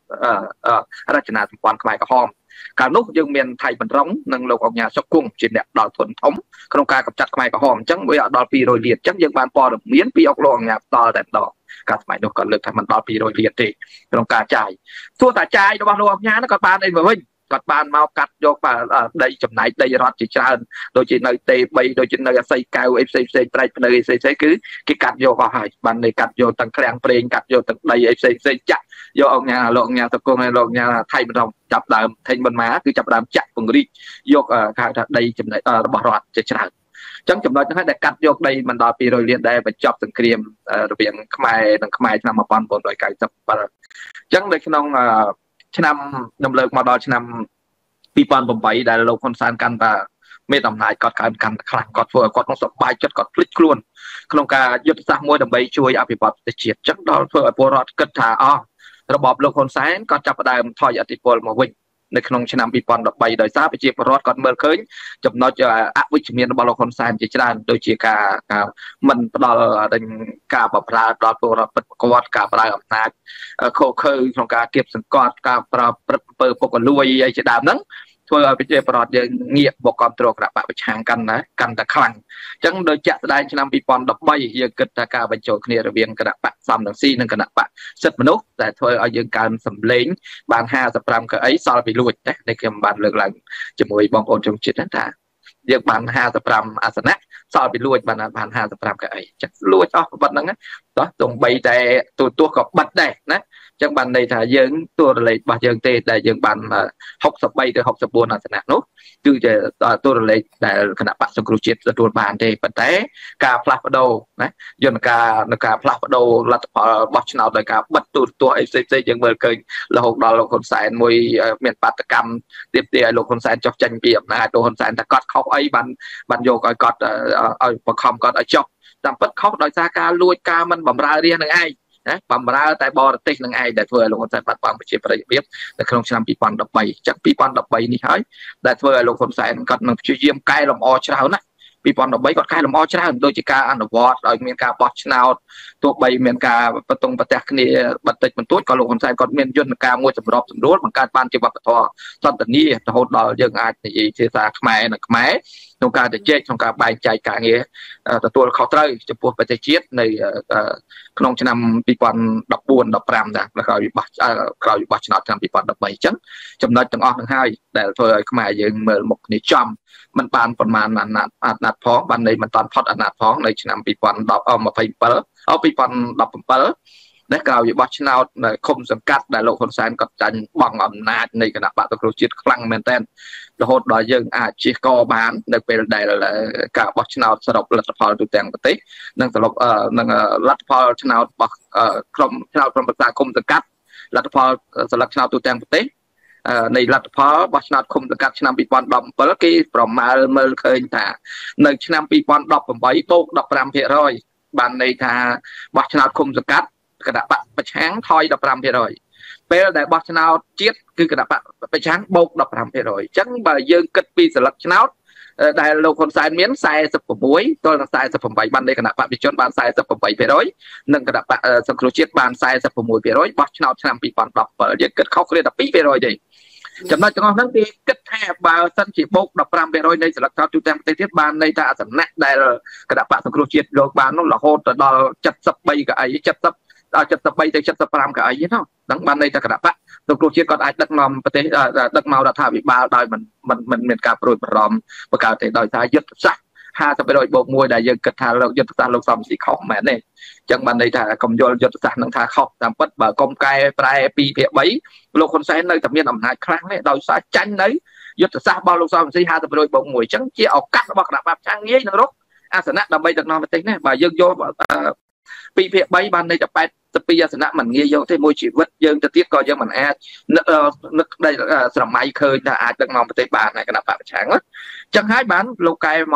[SPEAKER 1] ra chừng nào quan khai cả hòm cả lúc dương miền Thái bẩn rống nâng lô ông nhà sóc cung trên đẹp đỏ thuần thống không ca cặp chặt khai cả hòm chẳng với đỏ pi rồi liệt chẳng dương bàn po được miến pi ốc lô nhà to đẹp đỏ cả máy nó còn lực thành mình đo pi rồi liệt thì trong cả chài thua cả chài nó bao lô nhá nó còn bàn đây mà huynh còn bàn mau cắt vô và đây chấm này đây rót chỉ tràn đôi chỉ nơi tê bay đôi chỉ nơi xây cao fcc trai nơi xây cứ cái cắt vô có hỏi bàn này cắt vô tầng keng preng cắt vô tầng đây fcc chặt vô ông nhà lộ nhà tập công này lộ nhà thay bên trong chập đàm thành bên má cứ chập đàm chặt cùng đi vô cái đây chấm này bỏ rót chỉ tràn chẳng chấm nóiให้ได้กัดยกได้มันดอปีโรยเรียนได้ไปจอบสังเกตระเบียงขมายทางขมายนำมาปอนบนโดยการจับปลาจังเลยขนมชนำนำเลิกมาดอชนำปีปอนบ่มไปได้เราคนสานกันแต่ไม่ทำนายกอดการกันคลังกอดเฟือกอดต้องสบายจัดกอดพลิกคล้วนขนมการยุทธศาสตร์มวยดำไปช่วยอภิบาลเฉียดจังดอเฟือปวดกึศถาระบบโลกคนสานก็จับได้ถอยอธิปลมาวิ่งในขนมชนำปีปอนดอกใบโดยซาไปเจียบรอดก่อนเมื่อคืนจำนวนจะวิจมีนบอลคอนไซน์จิตรานโดยเจียกามันดอลดังกาบปลาดอลตัวเราเป็นกอดกาปลากับนาโคเคยของการเก็บสังกอดกาปลาเปิดปกลุยไอจะดามนั้นเพื่อไปเจอปลอดยังเงียบบกรตัวกระปะไปช่างกันนะกันแต่ครั้งจังโดยจะได้ชนำปีปอนดอกใบยังเกิดจากการบรรจุเนี่ยระเบียงกระปะซ้ำทั้งซี่นั่งกระปะเสร็จมนุษย์แต่เพื่อเอายังการสำเร็จบาง5 สัปดาห์ก็ไอ้ซอลไปลุยนะในเกมบานเลือกหลังจะมวยบอลโอนจงจิตนั่นท่ายังบาง5 สัปดาห์อาสนะซอลไปลุยบาน5 สัปดาห์ก็ไอ้จะลุยบัดนั้นนะต่อตรงใบแต่ตัวกับบัดได้นะจังบันในถ่ายยังตัวเลยบายังเตะแต่ยังบัน60 ใบถึง60 บนอาสนะนู้คือจะตัวเลยแต่ขณะปัสสาวะจิตตัวบานเตะปัตเตการพลาดโดนะยนการพลาดโดรัฐบาลบอชนาโดยการบัดตัวไอซีซียังเมื่อเกินเราหกดอลลาร์คนแสนมวยเมียนปาตกรรมเตียลงคนแสนจอกจันเปียบนะตัวคนแสนแต่กอดเขาไอ้บันโยกกอดเอาประคอมกอดเอาจอกจำปัดเขาโดยซาการลุยการมันบ่มราเรียนไงนะบ่มราแต่บอลติดยังไงแต่เพื่อลงคนแสนปัดความไปเชียร์ประเบียบแต่ขนมชนำปีปอนดอกใบจากปีปอนดอกใบนี่ใช่แต่เพื่อลงคนแสนก็นั่งช่วยเยี่ยมใกล้ลำอชาวนะปีปอนดอกใบก็ใกล้ลำอชาวโดยการอันวอร์ดโดยมีการบอชนาวตัวใบมีการประตงประแตกนี่บัดติดมันตุ้ยก็ลงคนแสนก็มียนการมวยสำรองสำรวจเหมือนการบ้านจังหวัดปทุมตอนนี้จะโหดดอยังอาจจะเสียสาขมายนะขมายตรงการจะเจ๊ตรงการใบใจการเงี้ยแต่ตัวเขาเตยจะปวดไปจะเจี๊ยบในขนมชนำปีปอนดอกบุญดอกแปมนะแล้วก็อยู่บัชนาชนำปีปอนดอกใบจังจำนวนจังอ้อทั้งให้แต่เธอขมายยังเมื่อหมกในจอมมันปานประมาณนัดพ้องบันในมันตอนพอดนัดพ้องในชนำปีปอนดอกเอามาไปเปิลเอาปีปอนดอกเปิลและกล่าวอยู่บัชนาคมสังกัดแต่โลกคนแสนกับจันบังอำนาจในขณะปะตะกรุจิตคลังเมนเทนโหดดอยยังอาชีพกอบานในเป็นใดเลยกับบัชนาสรุปรัฐพลตัวแตงปฏินั่งสรุปนั่งรัฐพลชนาบักคมชนาประชาคมสังกัดรัฐพลสลักชนาตัวแตงปฏิในรัฐพลบัชนาคมสังกัดชนาปีปอนดอมเปิลกี้ประมาณเมื่อเคยแต่ในชนาปีปอนดอมผมไปโบกดอกปรามเพรอยบันในทาบัชนาคมสังกัดกระดาษปะประช้างทอยดอกปรามเพรอยเป็นแต่บัชนาเจี๊ยบคือกระดาษปะประช้างโบกดอกปรามเพรอยจังบ่ยังกึศปีสลักชนาได้โลคนสายเมียนสายสับผมวยตัวสายสับผมใบบันในขณะปะพิจารณาบานสายสับผมใบเพรอยนั่งกระดาษปะสังครุจิตบานสายสับผมวยเพรอยบัชนาชนะปีปอนดอกเปิดยังกึศเขาเรียกปีเพรอยดีจำนวนจังหวะนั้นที่กึศแทบบาสันจีโบกดอกปรามเพรอยในสลักชาวจุดแดงเทียบบานในท่าสำนักได้กระดาษปะสังครุจิตโลกบานนั่นละโหดดอจัดสับใบกับไอ้จัดสับจัดสับใบแต่จัดสับปรามกับไอ้ยี่เนาะดังบานในกระดาษปะตัวครูเชียร์ก็ได้ดักนอมประเทศดักเมาดักท่าวิบาลได้มันเป็นการโปรยปรอมประกาศแต่โดยท้ายยึดสัก5 ไปโดยโบกมวยได้ยังกระทาเรายึดสักลงซ้ำสีของแม่เนี่ยจังบันในท่ากำยลยึดสักนังท่าเข้าตามปัดบ่ากรมไก่ปลายปีเพียบโลกคนใช้ในทำเนียนอำนาจครั้งนี้โดยสายจันเลยยึดสักบอลลงซ้ำสี5 ไปโดยโบกมวยจังเชี่ยออกกัดบอกกระแบบช่างเงี้ยนังรกอาสนะดำใบดักนอมประเทศเนี่ยบ่ายังโยปีเพียบบันในจะไปปีอาสนะมันเงี้ยโยที่มวยชีวิตยังจะเตี้ยก็ยังมันแอดนึกได้สมัยเคยจะอาจจะนองปฏิบัติในขณะปะช้างจังให้บ้านโลกายหมอ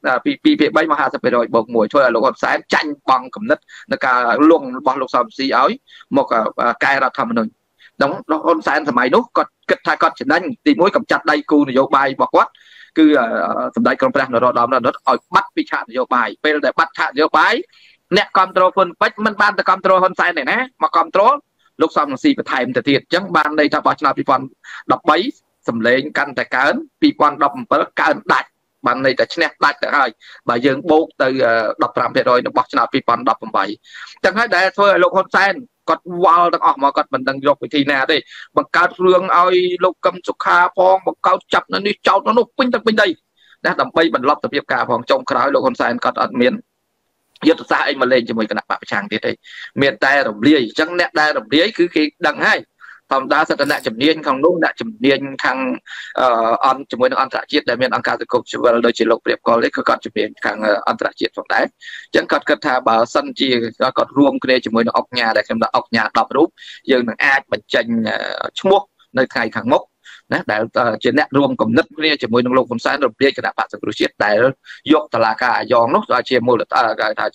[SPEAKER 1] ពី3មក50%បូក1ធ្វើឲ្យលោកហ៊ុនសែនចាញ់បង់គំនិតនៅការលងរបស់លោកសំស៊ីឲ្យមកកែរដ្ឋធម្មនុញ្ញdoncលោកហ៊ុនសែនសម័យនោះគាត់គិតថាគាត់ចំណេញទី1កំចាត់ដៃគូនយោបាយរបស់គាត់គឺសម្ដេចក្រមព្រះនរោត្តម ឲ្យបាត់ពីឆាកនយោបាយពេលដែលបាត់ឆាកនយោបាយអ្នកគ្រប់គ្រងហ៊ុនពេជ្រមិនបានទៅគ្រប់គ្រងហ៊ុនសែនទេណាមកគ្រប់គ្រងលោកសំរងស៊ីបន្ថែមទៅទៀតអញ្ចឹងបានន័យថាបោះឆ្នោត2013សម្លេងកាន់តែកើន2017កើនដាច់បានន័យថាឈ្នះដាច់ទៅហើយបើយើងបូកទៅ15% របស់ឆ្នាំ2018ចឹងហើយដែលធ្វើឲ្យលោកហ៊ុនសែនគាត់វល់ទាំងអស់មកគាត់មិនដឹងយកវិធីណាទេបង្កើតរឿងឲ្យលោកកឹមសុខាផងបង្កើតចាប់នៅនេះចោតនៅនោះពេញទឹកពេញដីណាដើម្បីបន្លប់ទៅភាពការផងចុងក្រោយលោកហ៊ុនសែនគាត់អត់មានយុទ្ធសាស្ត្រអីមកលេងជាមួយគណៈបកប្រឆាំងទៀតទេមានតែរំលាយអញ្ចឹងអ្នកដែលរំលាយគឺគេដឹងហើយធម្មតាសិទ្ធិអ្នកជំនាញខាងនោះអ្នកជំនាញខាងជាមួយនឹងអន្តរជាតិដែលមានអង្គការសង្គមស៊ីវិលដូចជាលោកព្រាបកុលនេះគឺគាត់ជំនាញខាងអន្តរជាតិផងដែរអញ្ចឹងគាត់គិតថាបើសិនជាគាត់រួមគ្នាជាមួយនឹងអង្គការដែលខ្ញុំដាក់អង្គការ10រូបយើងនឹងអាចបញ្ចេញឈ្មោះនៅថ្ងៃខាងមុខណាដែលជាអ្នករួមគំនិតគ្នាជាមួយនឹងលោកហ៊ុនសែនរំលាយគណៈបក្សសង្គ្រោះជាតិដែលយកតឡាការអាយ៉ងនោះជាមូលដ្ឋានគេថា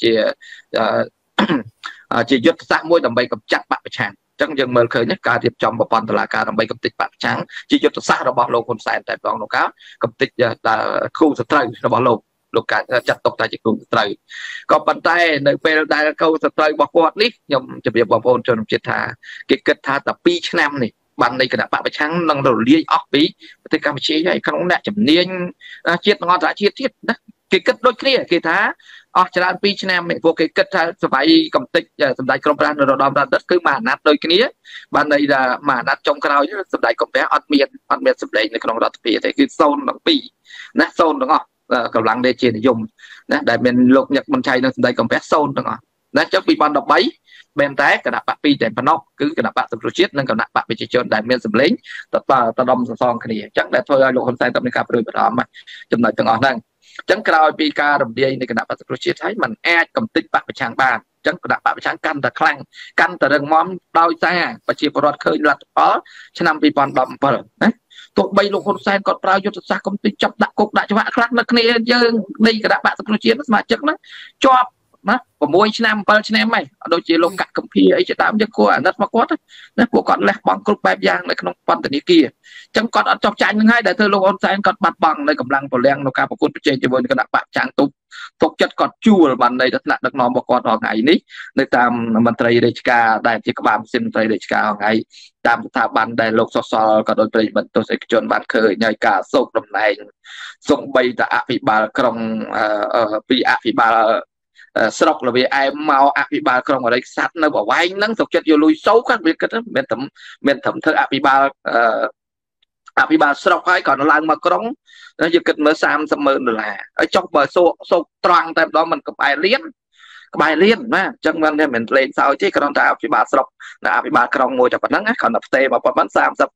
[SPEAKER 1] ជាយុទ្ធសាស្ត្រមួយដើម្បីកម្ចាត់បកប្រឆាំងចឹងយើងមើលឃើញការរៀបចំប្រព័ន្ធតុលាការដើម្បីកំទេចបកប្រឆាំងជាយុទ្ធសាស្ត្ររបស់លោកហ៊ុនសែនតែម្ដងនោះកាលកំទេចគូសត្រូវរបស់លោកការចាត់ទុកថាជាគូសត្រូវក៏ប៉ុន្តែនៅពេលដែលគូសត្រូវរបស់គាត់នេះខ្ញុំជម្រាបបងប្អូនជនជាតិថាគេគិតថាតែ2ឆ្នាំនេះបាននៃគណៈបកប្រឆាំងនឹងរលាយអស់ពីប្រទេសកម្ពុជាហើយក្នុងអ្នកជំនាញជាតិនិងអន្តរជាតិទៀតណាគេគិតដូចគ្នាគេថាអស់ច្រើន2ឆ្នាំនេះពួកគេគិតថាសម័យកំតិចសម្ដេចក្រមព្រះនរោត្តម រដ្ឋគឺមហាអាណត្តិដូចគ្នាបានន័យថាមហាអាណត្តិចុងក្រោយសម្ដេចក្រមព្រះអត់មានសម្លេងនៅក្នុងរដ្ឋសភាទេគឺ0ទាំង2ណា0ទាំងអស់កម្លាំងរាជានិយមណាដែលមានលោកញឹកមិនឆៃនិងសម្ដេចក្រមព្រះ0ទាំងអស់ណាចុះ2013មែនតែគណៈបក2តែប៉ុណ្ណោះគឺគណៈបកសង្គ្រោះជាតិនិងគណៈបកប្រជាជនដែលមានសម្លេងតដំសសងគ្នាអញ្ចឹងដែលធ្វើឲ្យលោកហ៊ុនសែនต้องមានការព្រួយបារម្ភចំណុចទាំងអស់ហ្នឹងអញ្ចឹងក្រោយពីការរំលាយនៃគណៈបក្សសង្គ្រោះជាតិហើយมันអាចកំទេចបកប្រឆាំងបានអញ្ចឹងគណៈបកប្រឆាំងកាន់តែខ្លាំងកាន់តែរឹងមាំដោយសារប្រជាពលរដ្ឋឃើញលទ្ធផលឆ្នាំ2017ណាទោះបីលោកហ៊ុនសែនគាត់ប្រើយុទ្ធសាស្ត្រកំទេចចាប់ដាក់គុកដាក់ច្បាក់ខ្លះនៅគ្នាយើងនៃគណៈបក្សសង្គ្រោះជាតិសមាជិកហ្នឹងជាប់ណា6ឆ្នាំ7ឆ្នាំហើយដូចជាលោកកកម្ភាអីជាដើមយើងគួរអាណិតមកគាត់ណាពួកគាត់លះបង់គ្រប់បែបយ៉ាងនៅក្នុងពន្ធនាគារអញ្ចឹងគាត់អត់ចោះចាញ់នឹងហើយដែលធ្វើលោកហ៊ុនសែនគាត់បាត់បង់នៅកម្លាំងពលំក្នុងការប្រកួតប្រជែងជាមួយនឹងគណៈបកចាងទុកចិត្តគាត់ជួលបាននៃថ្នាក់ដឹកនាំរបស់គាត់រាល់ថ្ងៃនេះនៅតាមមន្ត្រីរាជការដែលជាក្បាលម៉ាស៊ីនមន្ត្រីរាជការរាល់ថ្ងៃតាមស្ថាប័នដែលលោកសសលក៏ដោយប្រិយមិត្តទស្សនិកជនបានឃើញហើយការសោកតំណែងសូម្បីតែអភិបាលក្រុងពីអភិបាលស្រុកល្វាឯមកអភិបាលក្រុងអរិយស័ព្ទនៅបវែងហ្នឹងសុខចិត្តយកលុយសោកគាត់វាគិតមានត្រឹមធ្វើអភិបាលស្រុកហើយគាត់ឡើងមកក្រុងយើងគិតមើល$30,000ហើយចុះបើសោកត្រង់តែម្ដងមិនក្បែរលៀនណាអញ្ចឹងមិនមែនលេងសើចទេគ្រាន់តែអភិបាលស្រុកអភិបាលក្រុងមួយតែប៉ុណ្្នឹងគ្រាន់តែផ្ទេរមកប៉ុណ្ណឹង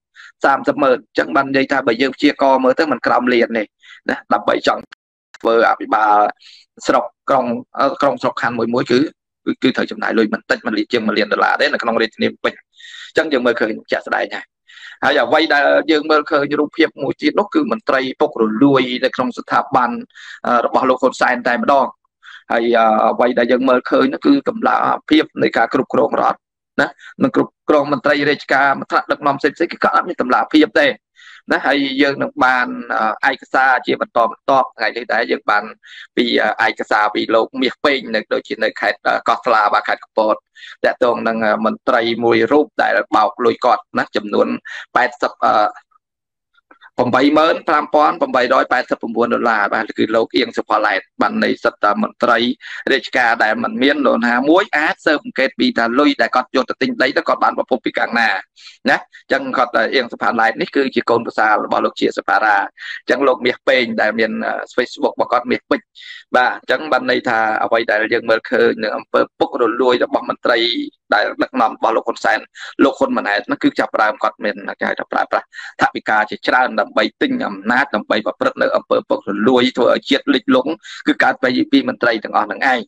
[SPEAKER 1] 30,000អញ្ចឹងបាននិយាយថាបើយើងព្យាករមើលទៅមិនក្រោមលៀនទេណាដើម្បីចង់ធ្វើអភិបាលស្រុកក្រុងស្រុកខណ្ឌមួយគឺត្រូវចំណាយលុយមិនតិចមិនលីជាង$1,000,000ទេនៅក្នុងរាជធានីភ្នំពេញអញ្ចឹងយើងមើលឃើញជាក់ស្ដែងហើយអ្វីដែលយើងមើលឃើញរូបភាពមួយទៀតនោះគឺមន្ត្រីពុករលួយនៅក្នុងស្ថាប័នរបស់លោកហ៊ុនសែនតែម្ដងហើយអ្វីដែលយើងមើលឃើញនោះគឺកម្លាំងភាពនៃការគ្រប់គ្រងរដ្ឋណានិងគ្រប់គ្រងមន្ត្រីរាជការថ្នាក់ដឹកនាំផ្សេងៗគឺក៏អត់មានតម្លាភាពទេណាហើយយើងនឹងបានឯកសារជាបន្តថ្ងៃនេះដែរយើងបានពីឯកសារពីលោកមាសពេញនៅដូចជានៅខេត្តកោះថ្លាបាទខេត្តកំពតតាក់ទងនឹងមន្ត្រីមួយរូបដែលបោកលុយគាត់ណាចំនួន$85,889 បាទគឺលោកអៀងសុផល្លែតបាននៃសិទ្ធិមន្ត្រីរាជការដែលមិនមានលោណាមួយអាចស៊ើបអង្កេតពីថាលុយដែលគាត់យកទៅទិញដីទៅគាត់បានប្រភពពីខាងណាណាអញ្ចឹងគាត់អៀងសុផល្លែតនេះគឺជាកូនប្រសាររបស់លោកជាសភារាអញ្ចឹងលោកមាសពេញដែលមាន Facebook របស់គាត់មាសពេជ្របាទអញ្ចឹងបានន័យថាអ្វីដែលយើងមើលឃើញនៅអំពើពុករលួយរបស់មន្ត្រីដែលដឹកនាំរបស់លោកហ៊ុនសែនលោកហ៊ុនម៉ាណែតនោះគឺចាប់ផ្ដើមគាត់មានគេហៅថាប្រើប្រាស់ថវិកាជាច្រើនដើម្បីទិញអំណាចដើម្បីប្រព្រឹត្តនៅអំពើពុករលួយធ្វើឲ្យជាតិលិចលង់គឺកើតពីមន្ត្រីទាំងអស់នឹងឯង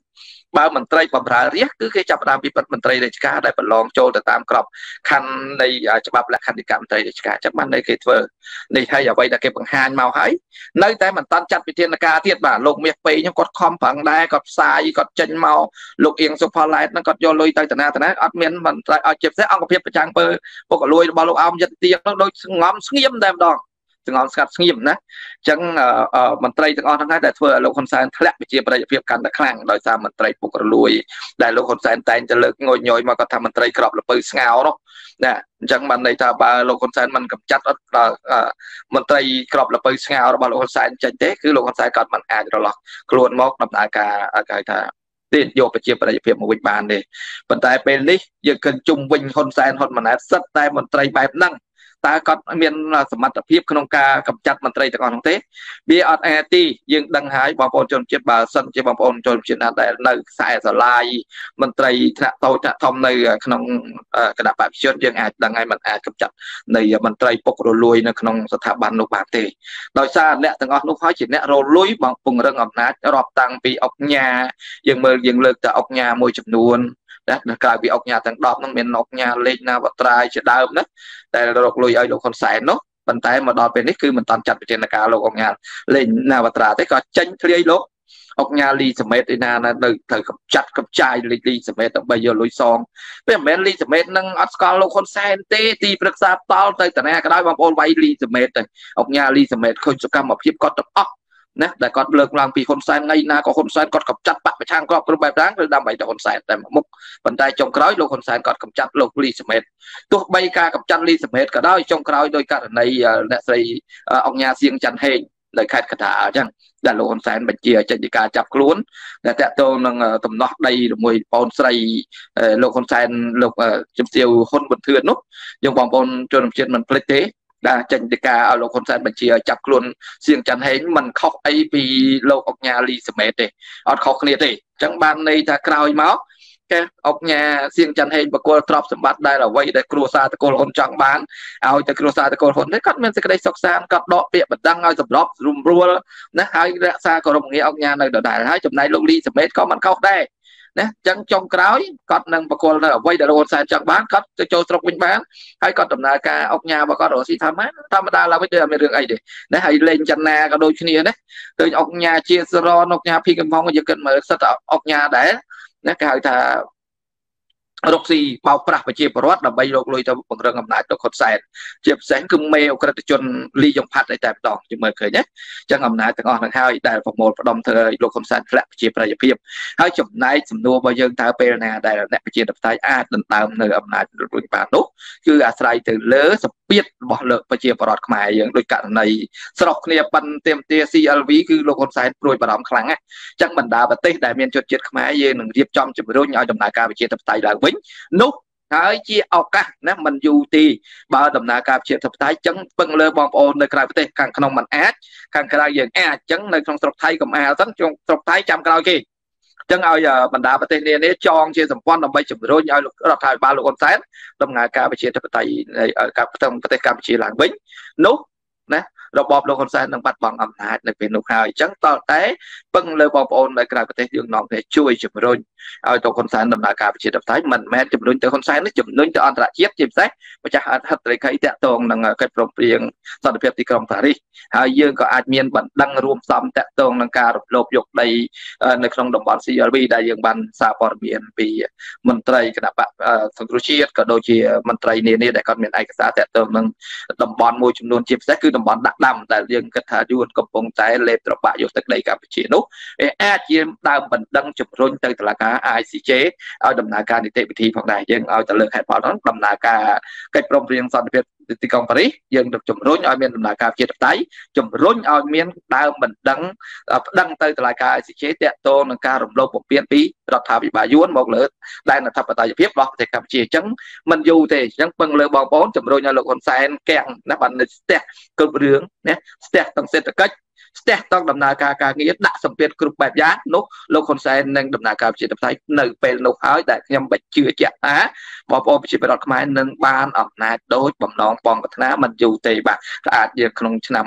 [SPEAKER 1] បើមន្ត្រីបម្រើរាជគឺគេចាប់ផ្ដើមពីមន្ត្រីរាជការដែលប្រឡងចូលទៅតាមក្របខណ្ឌនៃច្បាប់លក្ខន្តិកៈមន្ត្រីរាជការចឹងបាននៅគេធ្វើនេះហើយអ្វីដែលគេបង្ហាញមកហើយនៅតែមិនតាន់ចាត់វិធានការទៀតបាទលោកមាសពេញគាត់ខំប្រឹងដែរគាត់ផ្សាយគាត់ចេញមកលោកអៀងសុផល្លែតហ្នឹងគាត់យកលុយទៅតាណាអត់មានមន្ត្រីឲ្យជាពិសេសអង្គភាពប្រចាំងពើពុកលួយរបស់លោកអោមយិតទៀងនោះដូចងំស្ងៀមតែម្ដងស្ងំស្ងាត់ស្ងៀមណាអញ្ចឹងមន្ត្រីទាំងអស់ហ្នឹងដែលធ្វើឲ្យលោកហ៊ុនសែនធ្លាក់ប្រជាប្រិយភាពកាន់តែខ្លាំងដោយសារមន្ត្រីពុករលួយដែលលោកហ៊ុនសែនតែងតែលើកងយញយមកគាត់ថាមន្ត្រីក្របលពៅស្ងោនោះណាអញ្ចឹងបានន័យថាបើលោកហ៊ុនសែនមិនកម្ចាត់អត់មន្ត្រីក្របលពៅស្ងោរបស់លោកហ៊ុនសែនចេញទេគឺលោកហ៊ុនសែនគាត់មិនអាចរលាស់ខ្លួនមកដំណើរការគេហៅថាទៀតយកប្រជាប្រិយភាពមកវិញបានទេប៉ុន្តែពេលនេះយើងគិតជុំវិញហ៊ុនសែនហ៊ុនម៉ាណែតសិតតែមន្ត្រីបែបហ្នឹងតើគាត់មានសមត្ថភាពក្នុងការកម្ចាត់មន្ត្រីទាំងអស់នោះទេវាអត់អាចទីយើងដឹងហើយបងប្អូនជនជាតិបើសិនជាបងប្អូនជនជាតិណាដែលនៅខ្សែស្រឡាយមន្ត្រីថ្នាក់តូចថ្នាក់ធំនៅក្នុងគណៈបព្វជិតយើងអាចដឹងហើយមិនអាចកម្ចាត់នៃមន្ត្រីពុករលួយនៅក្នុងស្ថាប័ននោះបានទេដោយសារអ្នកទាំងអស់នោះហើយជាអ្នករលួយបងពង្រឹងអំណាចរាប់តាំងពីអុកញ៉ាយើងមើលយើងលើកតែអុកញ៉ាមួយចំនួនណាក្រៅពីអុកញ៉ាទាំង10ហ្នឹងមានអុកញ៉ាលេខណាវត្រាយជាដើមណាដែលរកលុយឲ្យលោកហ៊ុនសែននោះប៉ុន្តែមកដល់ពេលនេះគឺមិនតាន់ចាត់វិធានការលោកអុកញ៉ាលេខណាវត្រាទេក៏ចេញធ្លាយលោកអុកញ៉ាលីសមេតឯណានៅត្រូវកម្ចាត់កម្ចាយលីសមេតដើម្បីយកលុយសងវាមិនមែនលីសមេតនឹងអត់ស្គាល់លោកហ៊ុនសែនទេទីប្រឹក្សាផ្ដាល់ទៅតាណាក៏ដោយបងប្អូនវាយលីសមេតទៅអុកញ៉ាលីសមេតឃើញសកម្មភាពគាត់ទាំងអស់ណាដែលគាត់លើកឡើងពីហ៊ុនសែនថ្ងៃណាក៏ហ៊ុនសែនគាត់កម្ចាត់បកប្រឆាំងគ្រប់បែបយ៉ាងគឺដើម្បីតែហ៊ុនសែនតែមុខប៉ុន្តែចុងក្រោយលោកហ៊ុនសែនគាត់កម្ចាត់លោកលីសមេតទោះបីការកម្ចាត់លីសមេតក៏ដោយចុងក្រោយដោយករណីអ្នកស្រីអុកញ៉ាសៀងច័ន្ទហេងនៅខេត្តកណ្ដាលអញ្ចឹងដែលលោកហ៊ុនសែនបញ្ជាចេញពីការចាប់ខ្លួនដែលតកតងនឹងដំណោះដីជាមួយបងស្រីលោកហ៊ុនសែនលោកជំទាវហ៊ុនប៊ុនធឿននោះយើងបងប្អូនជនជាតិមិនភ្លេចទេដែលចេញពីការឲ្យលោកហ៊ុនសែនបញ្ជាចាប់ខ្លួនសៀងច័ន្ទហេងមិនខុសអីពីលោកអុកញ៉ាលីសមេតទេអត់ខុសគ្នាទេអញ្ចឹងបានន័យថាក្រោយមកគេអុកញ៉ាសៀងច័ន្ទហេងបកគលទ្រព្យសម្បត្តិដែលអ្វីដែលគ្រួសារតកូលហ៊ុនចង់បានឲ្យតែគ្រួសារតកូលហ៊ុនទេគាត់មានសេចក្តីសុខសាន្តគាត់ដកពាក្យបណ្ដឹងឲ្យសម្របរំរួលណាហើយរក្សាគោរពងារអុកញ៉ានៅដដែលហើយចំណែកលោកលីសមេតក៏មិនខុសដែរណាអញ្ចឹងចុងក្រោយគាត់នឹងបកគលនៅអ្វីដែលលោកហ៊ុនសែនចង់បានគាត់ទៅចូលស្រុកវិញបានហើយគាត់ដំណើរការអុកញ៉ារបស់គាត់រកស៊ីធម្មតាឡើងវិញដូចអត់មានរឿងអីទេណាហើយលេងចនាក៏ដូចគ្នាណាឃើញអុកញ៉ាជាសរអុកញ៉ាភីកំផុងយើងគិតមើលសិតអុកញ៉ាដែរណាគេហៅថារកស៊ីបោកប្រាស់ប្រជាពលរដ្ឋដើម្បីយកលុយទៅពង្រឹងអំណាចលោកហ៊ុនសែនជាពិសេសគឺមេអក្រិតជនលីយ៉ុងផាត់អីតែម្ដងជាមើលឃើញណាអញ្ចឹងអំណាចទាំងអស់ហ្នឹងហើយដែលប្រមូលផ្ដុំធ្វើឲ្យលោកហ៊ុនសែនធ្លាក់ប្រជាប្រិយភាពហើយចំណែកសំណួររបស់យើងតើពេលណាដែលអ្នកប្រជាធិបតេយ្យអាចដណ្ដើមនៅអំណាចរួចបាននោះគឺអាស្រ័យទៅលើសម្ពាធរបស់លើប្រជាពលរដ្ឋខ្មែរយើងដោយករណីស្រុកគ្នាប៉ិនទៀមទា CLV គឺលោកហ៊ុនសែនព្រួយបារម្ភខ្លាំងណាស់អញ្ចឹងបណ្ដាប្រទេសដែលមានជនជាតិខ្មែរយើងនឹងរៀបចំជំរុញឲ្យដំណើរការប្រជាធិបតេយ្យឡើងវិញនោះហើយជាឱកាសណាមិនយូរទេបើដំណើរការប្រជាធិបតេយ្យចឹងពឹងលើបងប្អូននៅក្រៅប្រទេសខាងក្នុងមិនអាចខាងក្រៅយើងអាចចឹងនៅក្នុងស្រុកថៃកុំអាលទៅស្រុកថៃចាំក្រោយគេចឹងឲ្យបណ្ដាប្រទេសនានាចងជាសម្ព័ន្ធដើម្បីជំរុញឲ្យរដ្ឋាភិបាលលោកហ៊ុនសែនដំណើរការប្រជាធិបតេយ្យការផ្ទាំងប្រទេសកម្ពុជាឡើងវិញនោះណារបបលោកហ៊ុនសែននឹងបាត់បង់អំណាចនៅពេលនោះហើយអញ្ចឹងតើតែពឹងលើបងប្អូននៅក្រៅប្រទេសយើងនាំគ្នាជួយជំរុញឲ្យទៅហ៊ុនសែនដំណើរការប្រជាធិបតេយ្យមិនមែនជំរុញទៅហ៊ុនសែននេះជំរុញទៅអន្តរជាតិជាពិសេសម្ចាស់ហត្ថលេខីតាក់ទងនឹងកិច្ចព្រមព្រៀងសន្តិភាពទីក្រុងប៉ារីសហើយយើងក៏អាចមានបណ្ដឹងរួមផ្សំតាក់ទងនឹងការរំលោភយកដីនៅក្នុងតំបន់ CLV ដែលយើងបានសារព័ត៌មានពីមន្ត្រីគណៈបកសង្គ្រោះជាតិក៏ដូចជាមន្ត្រីនានាដែលគាត់មានឯកសារតាក់ទងនឹងតំបន់មួយចំនួនជាពិសេសគឺតំបន់ដាក់ដាំដែលយើងគិតថាយួនកំពុងតែលេបត្របាក់យកទឹកដីកម្ពុជានោះអាចជាដើមបណ្ដឹងជំរុញទៅតុលាការ ICJ ឲ្យដំណើរការនីតិវិធីផងដែរយើងឲ្យទៅលើហេតុផលនោះដំណើរការកិច្ចព្រមព្រៀងសន្តិភាពទីក្រុងប៉ារីសយើងទៅជំរុញឲ្យមានដំណើរការប្រជាធិបតេយ្យជំរុញឲ្យមានដើមបណ្ដឹងប្តឹងទៅតុលាការ ICJ តាក់ទងនឹងការរំលោភបំពានពីរដ្ឋាភិបាលយួនមកលើដែនអធិបតេយ្យភាពរបស់ប្រទេសកម្ពុជាអញ្ចឹងមិនយូរទេអញ្ចឹងពឹងលើបងប្អូនជំរុញឲ្យលោកហ៊ុនសែនកាំងណាបានស្ទះគ្រប់រឿងណាស្ទះទាំងសេដ្ឋកិច្ចស្ទះទាំងដំណើរការការងារដាក់សម្ពាធគ្រប់បែបយ៉ាងនោះលោកហ៊ុនសែននឹងដំណើរការប្រជាធិបតេយ្យនៅពេលនោះហើយដែលខ្ញុំបញ្ជឿជាក់ថាបងប្អូនប្រជាពលរដ្ឋខ្មែរនឹងបានអំណាចដោយបំណងបងប្រាថ្នាមិនយូរទេបាទអាចជាក្នុងឆ្នាំ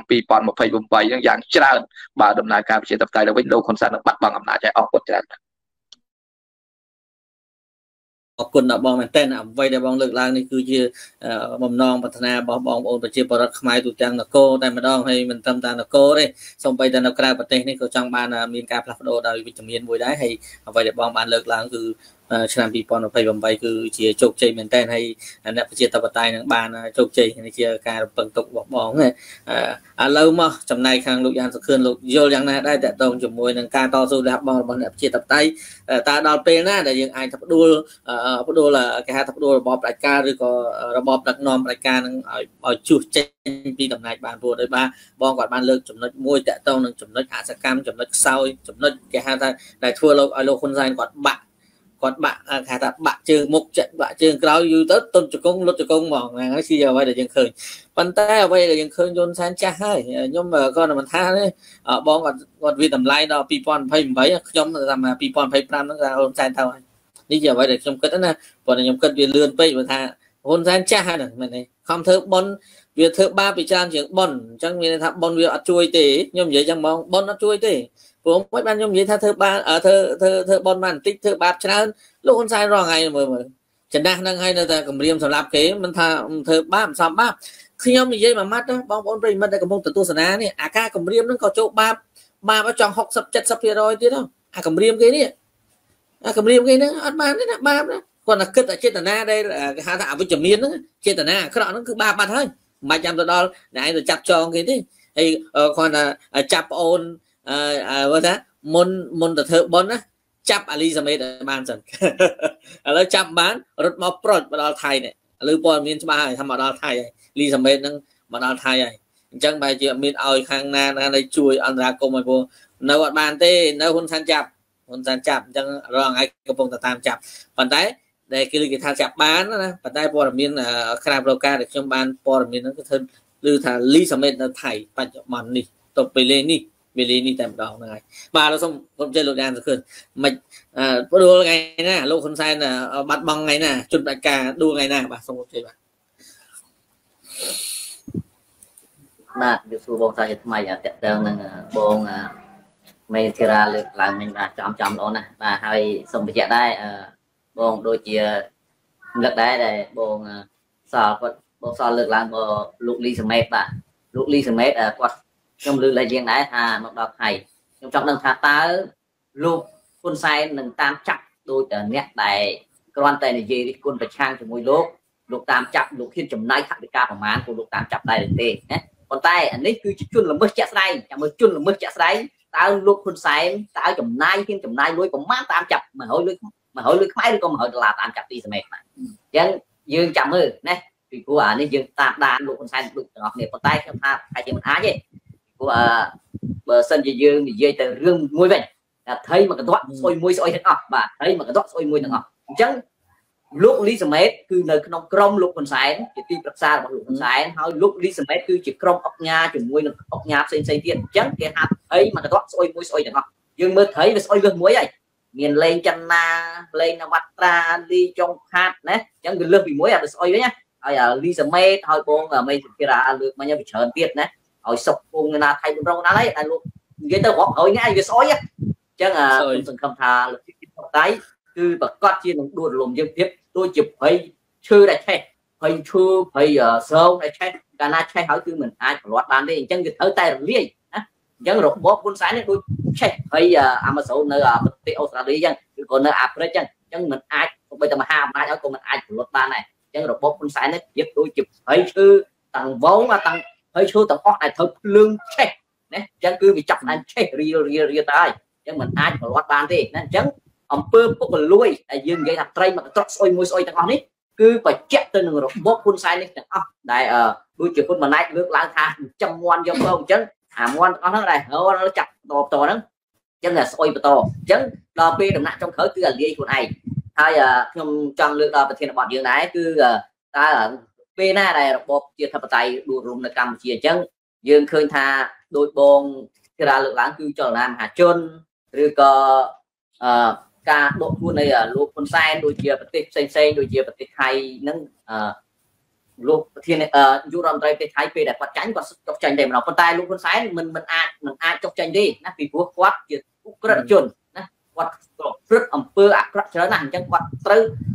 [SPEAKER 1] 2028យ៉ាងច្រើនបើដំណើរការប្រជាធិបតេយ្យទៅវិញលោកហ៊ុនសែននឹងបាត់បង់អំណាចហើយអស់ពុតច្រើន
[SPEAKER 2] គុណដល់បងមែនតើអ្វីដែលបងលើកឡើងនេះគឺជាបំណងប្រាថ្នារបស់បងប្អូនប្រជាពលរដ្ឋខ្មែរទូទាំងនគរតែម្ដងហើយមិនត្រឹមតែនគរទេសូម្បីតែនៅក្រៅប្រទេសនេះក៏ចង់បានមានការផ្លាស់ប្ដូរដោយវិជ្ជមានមួយដែរហើយអ្វីដែលបងបានលើកឡើងគឺឆ្នាំ2028គឺជាជោគជ័យមែនតើហើយអ្នកប្រជាធិបតេយ្យនឹងបានជោគជ័យនេះជាការរំពឹងទុករបស់បងឥឡូវមកចំណែកខាងលោកយ៉ាងសុខឿនលោកយល់យ៉ាងណាដែរតើតងជាមួយនឹងការតស៊ូលះបង់របស់អ្នកប្រជាធិបតេយ្យតើដល់ពេលណាដែលយើងអាចផ្ដួលគេហៅថាផ្ដួលរបបផ្ដាច់ការឬក៏របបដឹកនាំផ្ដាច់ការនឹងឲ្យជួសចេញពីតំណែងបានព្រោះដោយបាទបងគាត់បានលើកចំណុចមួយតកតងនឹងចំណុចអសកម្មចំណុចខ្សោយចំណុចគេហៅថាដែលធ្វើឲ្យលោកហ៊ុនសែនគាត់បាក់គេថាបាក់ជើងមុខចាក់បាក់ជើងក្រោយយូរទៅទុនជង្គង់លុតជង្គង់ហ្មងហ្នឹងហើយគឺអ្វីដែលយើងឃើញប៉ុន្តែអ្វីដែលយើងឃើញយន្តសែនចាស់ហើយខ្ញុំក៏មិនថាទេបងគាត់វាតម្លៃដល់2028ខ្ញុំថា2025ហ្នឹងថាហ៊ុនសែនទៅហើយនេះជាអ្វីដែលខ្ញុំគិតណាព្រោះខ្ញុំគិតវាលឿនពេកព្រោះថាហ៊ុនសែនចាស់ហ្នឹងមែនទេខំធ្វើប៉ុនវាធ្វើបាបពីច្រើនជាងប៉ុនអញ្ចឹងមានថាប៉ុនវាអត់ជួយទេខ្ញុំនិយាយចឹងហ្មងប៉ុនអត់ជួយទេព្រោះមិនបានខ្ញុំនិយាយថាធ្វើបាបធ្វើប៉ុនបានបន្តិចធ្វើបាបច្រើនលោកហ៊ុនសែនរងថ្ងៃមើលចំណាស់ហ្នឹងហើយនៅតែគម្រាមសម្រាប់គេមិនថាធ្វើបាបមិនសមបាបខ្ញុំនិយាយមួយម៉ាត់ណាបងប្អូនប្រិយមិត្តដែលកំពុងទស្សនានេះអាការគម្រាមហ្នឹងក៏ចូលបាបឲ្យចង់60-70%ទៀតហ្នឹងអាគម្រាមគេនេះអាគម្រាមគេហ្នឹងអត់បានទេណាបាបណាគាត់តែគិតតែចេតនាដែលគេហៅថាអវិជ្ជមានហ្នឹងចេតនាអាក្រក់ហ្នឹងគឺបាបបាត់ហើយមិនចាំទៅដល់អ្នកឯងទៅចាប់ចងគេទេហើយគាត់ថាចាប់ប្អូនបើថាមុនទៅធ្វើប៉ុនណាចាប់អាលីសាមេតបានសិនឥឡូវចាប់បានរត់មកប្រូចមកដល់ថៃនេះឥឡូវព័ត៌មានច្បាស់ហើយថាមកដល់ថៃហើយលីសាមេតហ្នឹងមកដល់ថៃហើយអញ្ចឹងបែរជាមានឲ្យខាងណាដែលជួយអន្តរាគមន៍ឲ្យព្រោះនៅអត់បានទេនៅហ៊ុនសែនចាប់អញ្ចឹងរងថ្ងៃកំពុងតែតាមចាប់ប៉ុន្តែដែលគេថាចាប់បានណាប៉ុន្តែព័ត៌មានក្រៅប្រការដែលខ្ញុំបានព័ត៌មានហ្នឹងគឺធ្វើថាលីសាមេតនៅថៃបច្ចុប្បន្ននេះទៅពេលនេះតែម្ដងហ្នឹងហើយបាទលោកសូមជម្រាបលោកយ៉ាងសុខឿនមិនព្រោះថ្ងៃណាលោកហ៊ុនសែនបាត់បង់ថ្ងៃណាជន់ផ្ដាច់ការដួលថ្ងៃណាបាទសូមជម្រាប
[SPEAKER 3] បាទវាសួរបងតាជាថ្មីតកតើនឹងបងមេធារាលើកឡើងមិញបាទចំល្អណាស់បាទហើយសូមបញ្ជាក់ដែរបងដូចជាលើកដែរដែលបងសល់គាត់បងសល់លើកឡើងមកលោកលីសាមេតបាទលោកលីសាមេតគាត់ខ្ញុំលើកឡើងយ៉ាងដែរថាមកដល់ថ្ងៃខ្ញុំចង់ដឹងថាតើលោកហ៊ុនសែននឹងតាមចាប់ដូចអ្នកដែលគ្រាន់តែនិយាយរិះគន់ប្រឆាំងជាមួយលោកតាមចាប់លោកហ៊ានចំណាយថវិកាប្រមាណពួកលោកតាមចាប់ដែរទេណាប៉ុន្តែអានេះគឺជាជនល្មើសជាក់ស្ដែងចាំមើលជនល្មើសជាក់ស្ដែងតើលោកហ៊ុនសែនតើចំណាយហ៊ានចំណាយលុយប្រមាណតាមចាប់100លុយខ្មែរឬក៏$100តាមចាប់ទីសមេតបាទអញ្ចឹងយើងចាំមើលណាពីព្រោះអានេះយើងតាមដានលោកហ៊ុនសែនដូចទាំងអស់គ្នាប៉ុន្តែខ្ញុំថាតែយើងមិនអាចទេព្រោះបើសិនជាយើងនិយាយទៅរឿងមួយវិញថាថៃមកកន្ទក់ស្អុយមួយស្អុយទាំងអស់បាទថៃមកកន្ទក់ស្អុយមួយទាំងអស់អញ្ចឹងលោកលីសាមេតគឺនៅក្នុងក្រុមលោកហ៊ុនសែនជាទីប្រឹក្សារបស់លោកហ៊ុនសែនហើយលោកលីសាមេតគឺជាក្រុមអុកញ៉ាជាមួយនឹងអុកញ៉ាផ្សេងទៀតអញ្ចឹងគេថាថៃមកកន្ទក់ស្អុយមួយស្អុយទាំងអស់យើងមើលថៃវាស្អុយលើសមួយហើយមានលេងចនាលេងនវត្រាលីចុងខាត់ណាអញ្ចឹងវាលើសពីមួយអាស្អុយវិញណាហើយលីសាមេតហើយបងមេធារាលើកមិញវាច្រើនទៀតណាឲ្យសុកពងណាថៃបំរុងណាហើយតែលោកនិយាយទៅរាប់ហើយថ្ងៃវាស្អុយអញ្ចឹងខ្ញុំសង្ឃឹមថាលោកទីដៃគឺប្រកាសជានឹងដួលរលំយើងទៀតដូចជាភ័យឈឺដែលឆេះភ័យឈឺភ័យសោកដែលឆេះកាលណាឆេះហើយគឺមិនអាចប្រឡត់បានទេអញ្ចឹងវាត្រូវតែរលាយណាអញ្ចឹងរបបហ៊ុនសែននេះដូចឆេះភ័យអាម៉ាហ្សូននៅប្រទេសអូស្ត្រាលីអញ្ចឹងឬក៏នៅអាហ្វ្រិកអញ្ចឹងមិនអាចទៅតែមហាអំណាចឲ្យក៏មិនអាចប្រឡត់បានដែរអញ្ចឹងរបបហ៊ុនសែននេះវាដូចជាភ័យឈឺទាំងវងទាំងភ័យឈឺទាំងអស់ដែលត្រូវភ្លើងឆេះណាអញ្ចឹងគឺវាចាប់បានឆេះរៀលទៅហើយអញ្ចឹងមិនអាចប្រឡត់បានទេណាអញ្ចឹងអំពើពុករលួយដែលយើងនិយាយថាត្រីមកកន្ត្រកស្អុយមួយស្អុយទាំងអស់នេះគឺបញ្ជាក់ទៅនឹងរបបហ៊ុនសែននេះទាំងអស់ដែលដូចជាហ៊ុនម៉ាណែតលើកឡើងថាចំមន់យកទៅអញ្ចឹងអាមន់ទាំងអស់ហ្នឹងដែលចាប់តហ្នឹងអញ្ចឹងតែស្អុយបន្តអញ្ចឹងដល់ពេលដំណាក់ចុងក្រោយគឺអាលាយខ្លួនឯងហើយខ្ញុំចង់លើកដល់ប្រធានបទយើងដែរគឺតើពេលណាដែលរបបជាធិបតេយ្យដួលរំនៅកម្ពុជាអញ្ចឹងយើងឃើញថាដោយបងធារាលើកឡើងគឺចលនាមហាជនឬក៏ការដកខ្លួននៃលោកហ៊ុនសែនដូចជាប្រទេសផ្សេងដូចជាប្រទេសថៃហ្នឹងលោកប្រធានយុរដ្ឋមន្ត្រីប្រទេសថៃពេលដែលគាត់ចាញ់គាត់ចុះចាញ់តែម្ដងប៉ុន្តែលោកហ៊ុនសែនមិនអាចចុះចាញ់ទេណាពីព្រោះគាត់ជាឧក្រិដ្ឋជនណាគាត់ប្រព្រឹត្តអំពើអាក្រក់ច្រើនណាស់អញ្ចឹងគាត់ត្រូវ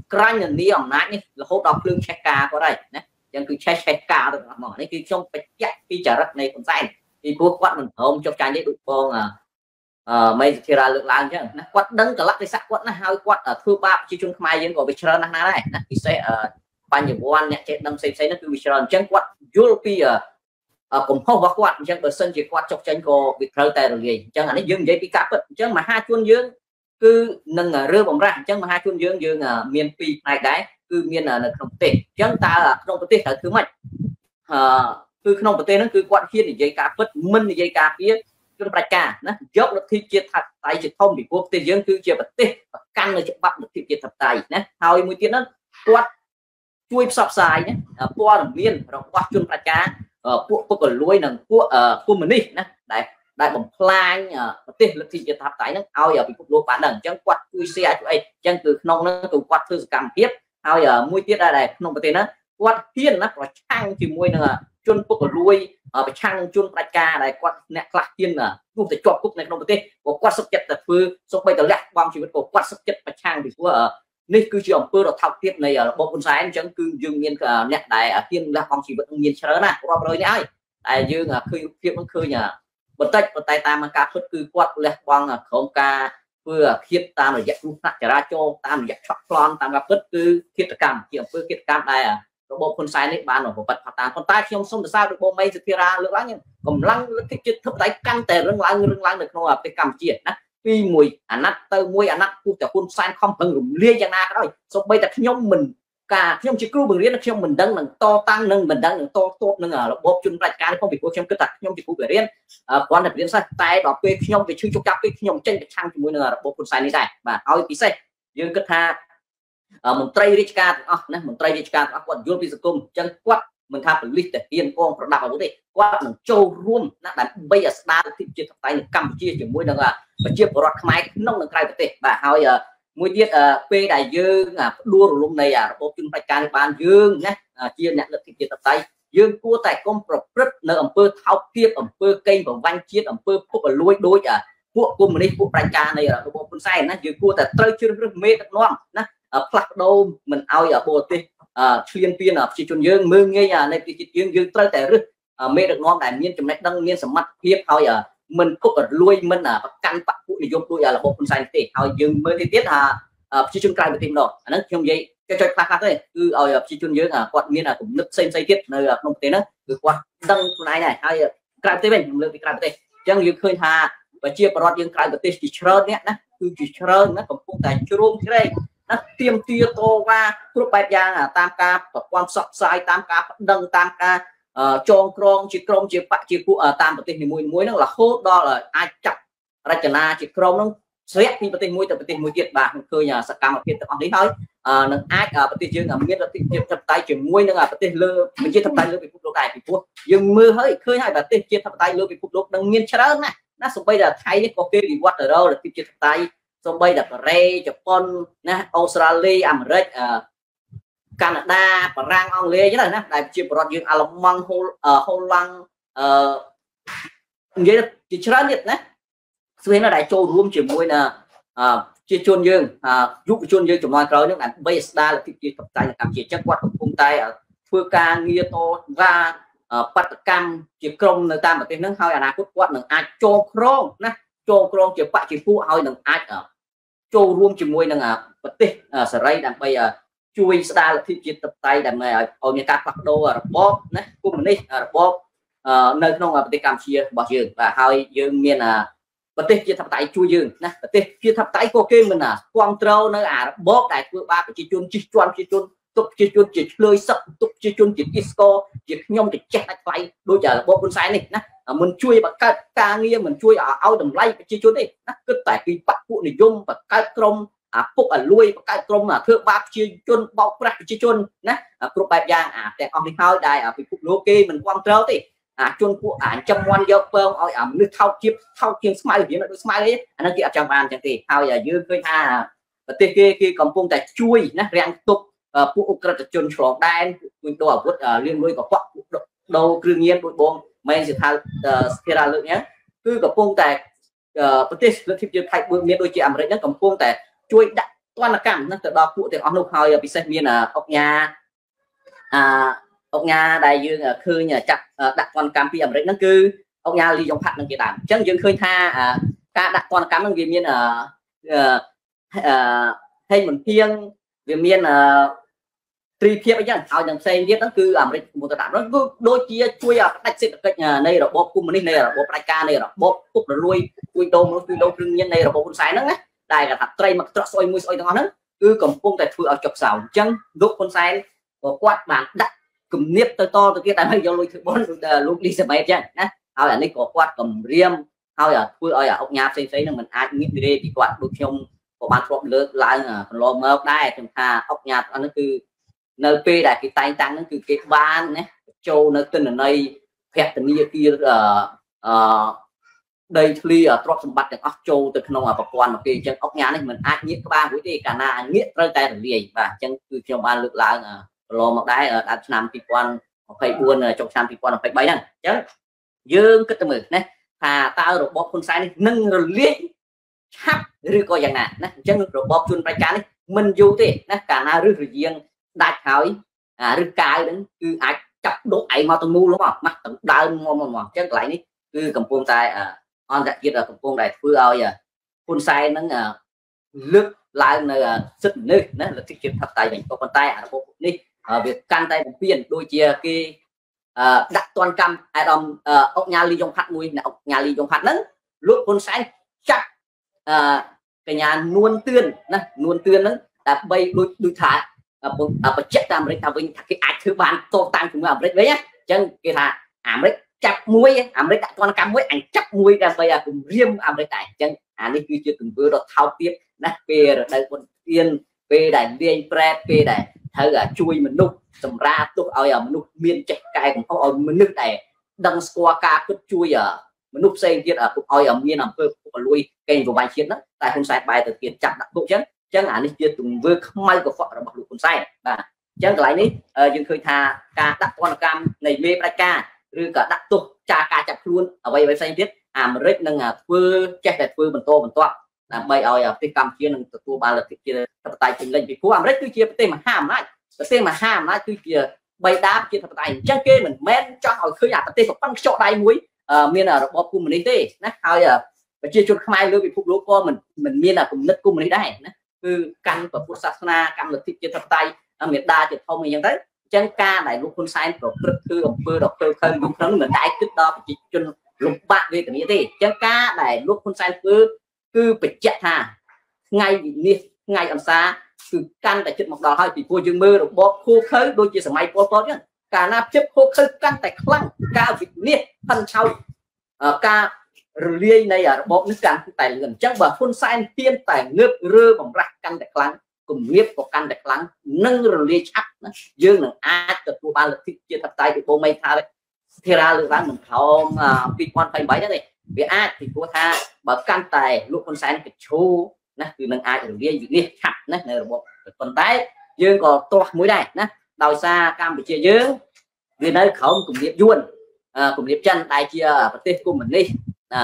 [SPEAKER 3] ក្រាញ់នីអំណាចនេះរហូតដល់ភ្លើងឆេះការគាត់ហើយណាចឹងគឺឆេះការទៅមកនេះគឺខ្ញុំបញ្ជាក់ពីចរិតនៃហ៊ុនសែនពីព្រោះគាត់មិនព្រមចុះចាញ់ទេដូចបងមេសុធារាលើកឡើងចឹងណាគាត់ដឹងកលៈទេសៈគាត់ណាហើយគាត់ធ្វើបាបប្រជាជនខ្មែរយើងក៏វាច្រើនណាស់ដែរណាពិសេសបញ្ញវន្តអ្នកចេះដឹងផ្សេងៗហ្នឹងគឺវាច្រើនអញ្ចឹងគាត់យល់ពីកំហុសរបស់គាត់អញ្ចឹងបើសិនជាគាត់ចុះចេញក៏វាត្រូវតែរលាយអញ្ចឹងអានេះយើងនិយាយពីការពិតអញ្ចឹងមហាជនយើងគឺនឹងរើបំរាស់អញ្ចឹងមហាជនយើងមានពីរផ្នែកដែរគឺមាននៅក្នុងប្រទេសអញ្ចឹងតើក្នុងប្រទេសត្រូវធ្វើម៉េចគឺក្នុងប្រទេសហ្នឹងគឺគាត់ហ៊ាននិយាយការពិតមិននិយាយការពារជនប្រជាការណាយកលទ្ធិជាតិថាតៃជាធំពីព្រោះប្រទេសយើងគឺជាប្រទេសប្រកាន់នៅច្បាប់លទ្ធិជាតិថាតៃណាហើយមួយទៀតហ្នឹងគាត់ជួយផ្សព្វផ្សាយណាព័ត៌មានរបស់ជនប្រជាការពួកពុករលួយនិងពួកកុម្មុយនីសណាដែលបំផ្លាញប្រទេសលទ្ធិជាតិថាតៃហ្នឹងឲ្យពិភពលោកបានដឹងអញ្ចឹងគាត់ជួយ share ជួយអីអញ្ចឹងគឺក្នុងហ្នឹងគឺគាត់ធ្វើសកម្មភាពហើយមួយទៀតដែលក្នុងប្រទេសហ្នឹងគាត់ហ៊ានណាប្រឆាំងជាមួយនឹងជនពុករលួយប្រឆាំងនឹងជនប្រជាការដែលគាត់អ្នកខ្លះហ៊ានទោះតែជាប់គុកនៅក្នុងប្រទេសក៏គាត់សុខចិត្តតែធ្វើសូម្បីតែលះបង់ជីវិតក៏គាត់សុខចិត្តប្រឆាំងពីព្រោះនេះគឺជាអំពើដ៏ថោកទាបនៃរបបហ៊ុនសែនអញ្ចឹងគឺយើងមានអ្នកដែលហ៊ានលះបង់ជីវិតមានច្រើនណាស់រាប់រយនេះហើយតែយើងឃើញរូបភាពហ្នឹងឃើញបន្តិចប៉ុន្តែតាមការពិតគឺគាត់លះបង់ក្រុមការធ្វើឃាតតាមរយៈគ្រោះថ្នាក់ចរាចរណ៍តាមរយៈឆក់ប្លន់តាមការពិតគឺឃាតកម្មជាអំពើឃាតកម្មដែលរបបហ៊ុនសែននេះបានប្រព្រឹត្តផតាមប៉ុន្តែខ្ញុំសូមសរសើររបបមេសុធារាលើកឡើងកម្លាំងលទ្ធិជាតិធិបតេយ្យកាន់តែរឹងឡើងនៅក្នុងប្រទេសកម្ពុជាណាពីមួយអាណត្តិទៅមួយអាណត្តិពុះតែហ៊ុនសែនខំប្រឹងរំលាយយ៉ាងណាក៏ដោយសូម្បីតែខ្ញុំមិនខ្ញុំជាគ្រូបង្រៀនខ្ញុំមិនដឹងនឹងតតាំងនឹងមិនដឹងនឹងតទប់នឹងរបបជនប្រជាការផងពីព្រោះខ្ញុំគិតថាខ្ញុំជាគ្រូបង្រៀនគ្រាន់តែបង្រៀនសិស្សតែដល់ពេលខ្ញុំវាឈឺជុកចាប់ពេលខ្ញុំចេញប្រឆាំងជាមួយនឹងរបបហ៊ុនសែននេះដែរបាទហើយពិសេសយើងគិតថាមន្ត្រីរាជការទាំងអស់ណាមន្ត្រីរាជការទាំងអស់គាត់យល់ពីសង្គមអញ្ចឹងគាត់មិនថាប៉ូលីសតែហ៊ានកងប្រដាប់អាវុធទេគាត់នឹងចូលរួមណាដើម្បីឲ្យស្ដារលទ្ធិជាតិបតៃនៅកម្ពុជាជាមួយនឹងប្រជាពលរដ្ឋខ្មែរក្នុងនិងក្រៅប្រទេសបាទហើយមួយទៀតពេលដែលយើងផ្ដួលរលំនៃរបបជនប្រជាការនេះបានយើងណាជាអ្នកលទ្ធិជាតិបតៃយើងគួរតែកុំប្រព្រឹត្តនៅអំពើថោកទាបអំពើកេងប្រវ័ញ្ចជាតិអំពើពុករលួយដូចពួកកុម្មុយនីសពួកប្រជាការនៃរបបហ៊ុនសែនណាយើងគួរតែត្រូវជ្រើសរើសមេដឹកនាំណាផ្លាស់ប្ដូរមិនឲ្យបរទេសឈ្លានពានប្រជាជនយើងមើលងាយនៃប្រជាជាតិយើងត្រូវតែរើសមេដឹកនាំដែលមានចំណេះដឹងមានសមត្ថភាពហើយមិនពុករលួយមិនប្រកាន់បពុនិយមដោយរបបហ៊ុនសែនទេហើយយើងមើលទៅទៀតប្រជាជនក្រៅប្រទេសម្ដងអាហ្នឹងខ្ញុំនិយាយចុចខ្លះៗទេគឺឲ្យប្រជាជនយើងគាត់មានគំនិតផ្សេងៗទៀតនៅក្នុងប្រទេសហ្នឹងគឺគាត់ដឹងខ្លួនឯងដែរហើយក្រៅប្រទេសវិញខ្ញុំលើកពីក្រៅប្រទេសអញ្ចឹងយើងឃើញថាប្រជាពលរដ្ឋយើងក្រៅប្រទេសជាច្រើនអ្នកណាគឺជាច្រើនណាកំពុងតែជ្រោមជ្រែងណាទៀមទាតវ៉ាគ្រប់បែបយ៉ាងតាមការប្រព័ន្ធផ្សព្វផ្សាយតាមការប្តឹងតាមការចងក្រងជាក្រុមជាបកជាពួកតាមប្រទេសនីមួយៗហ្នឹងរហូតដល់អាចចាប់រចនាជាក្រុមហ្នឹងស្រាក់ពីប្រទេសមួយទៅប្រទេសមួយទៀតបាទឃើញសកម្មភាពទាំងអស់នេះហើយនឹងអាចប្រទេសយើងមានលទ្ធិជាតិធិបតេយ្យជាមួយនឹងប្រទេសលើប្រជាធិបតេយ្យលើពិភពលោកដែរពីព្រោះយើងមើលហើយឃើញហើយប្រទេសជាតិធិបតេយ្យលើពិភពលោកនឹងមានច្រើនណាសូម្បីតែថៃនេះក៏គេវិវត្តទៅរកលទ្ធិជាតិធិបតេយ្យសូម្បីតែកូរ៉េជប៉ុនណាអូស្ត្រាលីអាមេរិកកាណាដាបារាំងអង់គ្លេសអញ្ចឹងណាដែលជាប្រវត្តិយើងអាល្លឺម៉ង់ហូឡង់និយាយជាច្រើនទៀតណាស្វែងរកដែលចូលរួមជាមួយនឹងជាជនយើងយុវជនយើងចំនួនក្រោយនឹងដើម្បីស្ដារលទ្ធិជាតិបតៃនៅកម្ពុជាចឹងគាត់កំពុងតែធ្វើការងារតវ៉ាបដកម្មជាក្រុមនៅតាមប្រទេសហ្នឹងហើយអនាគតគាត់នឹងអាចចូលក្រងណាចូលក្រងជាបកជាពួកហើយនឹងអាចចូលរួមជាមួយនឹងប្រទេសសេរីដើម្បីជួយស្ដារលទ្ធិជាតិបតៃដើម្បីឲ្យមានការផ្លាស់ប្ដូររបបណាកុម្មុយនីសរបបនៅក្នុងប្រទេសកម្ពុជារបស់យើងបាទហើយយើងមានប្រទេសជាតិបតៃជួយយើងណាប្រទេសជាតិបតៃក៏គេមិនគ្រប់គ្រងនៅរបបដែលធ្វើបាបប្រជាជនជិះជាន់ប្រជាជនទុកប្រជាជនជាឆ្លើយសឹកទុកប្រជាជនជាគិសកជាខ្ញុំទៅចេះដាច់ថ្លៃដូចរបបហ៊ុនសែននេះណាមិនជួយបង្កើតការងារមិនជួយឲ្យតម្លៃប្រជាជនទេណាគិតតែពីបពុនិយមបង្កើតក្រុមពុកលួយបង្កើតក្រុមធ្វើបាបប្រជាជនបោកប្រាស់ប្រជាជនណាគ្រប់បែបយ៉ាងទាំងអស់នេះហើយដែលពិភពលោកគេមិនគ្រប់គ្រងទេជនពួកចំមន់យកពងឲ្យមនុស្សថោកជាងស្មៅរៀងដូចស្មៅអីអាហ្នឹងគេអត់ចង់បានចឹងទេហើយយើងឃើញថាប្រទេសគេកំពុងតែជួយណារាំងទុកពួកអ ுக ្រិតជនឆ្លងដែនពួកដូរអាវុធលៀងលួយកខ្វក់ដូរគ្រឿងញៀនដូចបងមែនសិថាស្ថិរាលើកហ្នឹងគឺកំពុងតែប្រទេសលទ្ធិជាតិថៃមានដូចជាអាមេរិកហ្នឹងកំពុងតែជួយដាក់ toàn là cảm nó từ đó cụ thì ông lúc hồi bị xét miên là ông nhà đại dương khơi nhà chặt đặt toàn cam pi ẩm nó cứ ông nhà ly dòng phạt năng kia đảm chẳng dừng khơi tha cả đặt toàn cam năng kia miên hay một phiêng về miên tri phiếp ấy nhá ao nhầm xây biết nó cứ một tờ nó cứ đôi chia chui đặt xịt cái nhà này là bóp cung này là bóp đại ca này là bóp cúc là lui chui đâu đương nhiên này là bóp con sái nó đấy đại là thật tray mặc trọ soi mũi soi đó nó cứ cầm cung tại vừa ở chọc sào chân đốt con sái có quát bàn đặt cầm niếp to từ kia tại bây giờ lui thứ bốn lúc đi xe máy chứ nè ao là này có quát cầm riêng ao là vừa ở ông nhà xây nó mình ai nghĩ đi thì quát đôi nhông của bạn trộm lướt lại lo mơ đây chúng ta ông nhà nó cứ nơi p đại cái tay tăng nó cứ cái ban nhé châu nó tên là này hẹp từ kia đây ly ở trọt sầm bát được ốc châu từ nông ở quan mà kia chân ốc nhà này mình ai biết các ba buổi đi cả na nghĩa rơi tay là gì và chân từ trong ban lược lại lo một đáy ở đan nam phi quan phải buôn trong sam phi quan phải bay nè chứ dương cái tầm này thà tao được bóp con sai này nâng rồi liên hấp rồi coi dạng nào nè chân rồi bóp chun phải cá này mình dù thế nè cả na rước rồi riêng đại hỏi rước cài đến cứ ai chặt đốt ấy mà tao ngu đúng không mắt tận đau mà chân lại ní cứ cầm cuông tay on gạch kia là cầm cuông đại phư ao giờ con sai nó lướt lại nơi sức nước nó là cái chuyện thật tài mình có con tay nó đi việc can tay một viên đôi chia cái đặt toàn cam ai đồng ốc nhà ly dòng hạt mùi là ốc nhà ly dòng hạt nắng lúc con sai chắc cái nhà nuôn tươn nó đã bay đôi thả chết ta mới ta vinh cái ai thứ ban tô tăng chúng làm đấy nhá chân kia thà mới chặt muối mới đặt toàn cam muối anh chắc muối ra bây giờ cùng riêng mới tại chân đi kia chưa từng vừa đó thao tiếp nè về rồi đây con tiên về đại liên pre về đại thở chui mình nục tầm ra tục ao mình nục miên chạy cài cũng không ao mình nước này đăng squat ca cứ chui mình nục xây kia ở ao miên làm cơ lui cây của bài chiến đó tại không sai bài từ tiền chặt đặt bộ chân chẳng đi chưa từng vừa không may của họ là một lục con sai và chẳng lại ní nhưng khơi thà ca đặt con cam này mê đại ca rồi cả đặt tục cha ca chặt luôn ở đây với xây biết mà rất nâng vừa chết đẹp vừa mình to làm bay ao cái cam kia nâng từ ba lần kia tay chừng lên vì phú rất cứ chia tên mà hàm lại cứ kia bay đáp kia tay chắc kê mình men cho hỏi khơi nhà tên một băng chỗ đai muối miền là bóp cung mình đi nè thôi chia chuột khai lưu bị phục lúa con mình miền là cùng đất cung mình đây cứ căn của Phật sát na căn lực thiết thật tay miền đa thì không như thế chân ca này lúc con sai của thư ông phơ đọc thơ khơi lúc đó mình đại kích đó chỉ chân lục bạn về cái gì thế chân ca này lúc con sai cứ bị chặt hà ngay ngay âm xa cứ căn tại chuyện một đòn thôi thì cô dương mơ được bóp khô khơi đôi chia sẻ máy bóp nhá cả nạp chấp khô khơi căn tại khăn cao vị niết thân sau ca ria này ở bóp nước căn tại gần chắc và phun sai tiên tại nước rơ bằng rác căn tại khăn cùng nghiệp của căn tại khăn nâng ria chắc dương là ai từ cô ba lực thiết chia thật tay thì cô mây tha đấy thì ra lựa ván mình không vì quan phải mấy này vì ai thì cô tha bởi căn tài lúc con sai cái chú nè từ nâng ai ở ria chặt nè này là bộ còn tay dương còn toạc mũi này nè đào xa Campuchia dương vì nơi không cùng nghiệp duôn cùng nghiệp chân đại chia vật tết của mình đi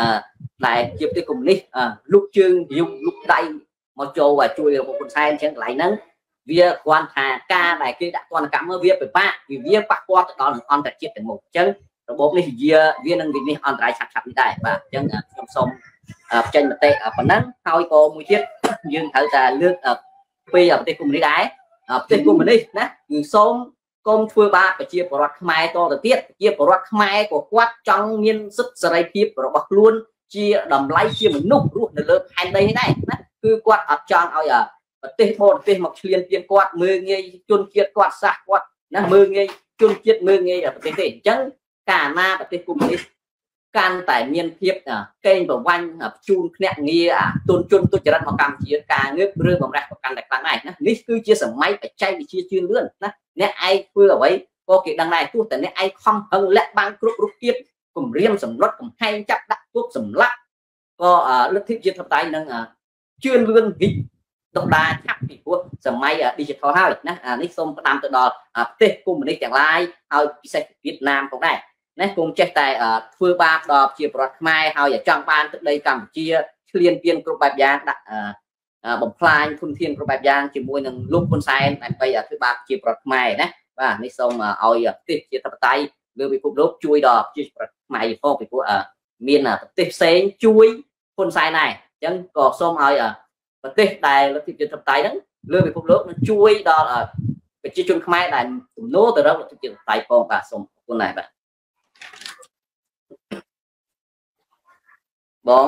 [SPEAKER 3] lại chia tết cùng đi lúc chương dùng lúc đây một châu và chui một con sai chẳng lại nâng việc quan thà ca này kia đã toàn cảm ơn việc phải ba vì việc bắt qua đó là on tại chiếc thành một chân rồi bố này viên năng việc này on tại chặt đi đây và chân trong sông trên mặt tệ ở phần nắng thôi cô mũi tiết dương thở ra lướt bây giờ tết cùng đi đái tết cùng mình đi nè từ sông công thưa ba phải chia bọt mai to từ tiết chia bọt mai của quát trong miên sức sợi tiếp rồi bật luôn chia đầm lấy chia mình núp luôn được hai đây này cứ quát ở trong ao giờ tết một liên tiên quát mưa nghe chôn kiệt quát sạc quát nè mưa nghe chôn kiệt mưa nghe ở tết trắng cả na và tết cùng đi can tại miền thiếp kênh và quanh chun nẹt nghe tôn chun tôi chỉ đặt vào cam chia cả nước rơi vào rạc căn đại này nè cứ chia sẻ máy phải chay bị chia chuyên luôn nè ai vừa ở ấy có cái đằng này tôi tại nè ai không hơn lẽ ban group kiếp cùng riêng sầm lót cùng hay chắc đặt thuốc sầm lắc có lớp thiết chia thập tay nâng chuyên luôn ghi độc đa chắc thì của sầm máy digital hai nè nick xong làm từ đó tết cùng mình đi chẳng lai ao sẽ Việt Nam cũng này nè cùng chết tại phơi ba đò chia bọt mai ao ở trong ban từ đây Campuchia liên tiên của bài giang đặt បំផ្លាញធនធានគ្រប់បែបយ៉ាងជាមួយនឹងលោកហ៊ុនសែនដើម្បីធ្វើបាបជាប្រវត្តិខ្មែរណាបាទនេះសូមឲ្យប្រទេសជាធិបតេយ្យលើពិភពលោកជួយដល់ប្រជាប្រដ្ឋខ្មែរផងពីព្រោះមានប្រទេសផ្សេងជួយហ៊ុនសែនដែរអញ្ចឹងក៏សូមឲ្យប្រទេសដែលលទ្ធិប្រជាធិបតេយ្យហ្នឹងលើពិភពលោកនឹងជួយដល់ប្រជាជនខ្មែរដែលទំនោរទៅរកលទ្ធិប្រជាធិបតេយ្យផងបាទសូមអរគុណដែរបាទបង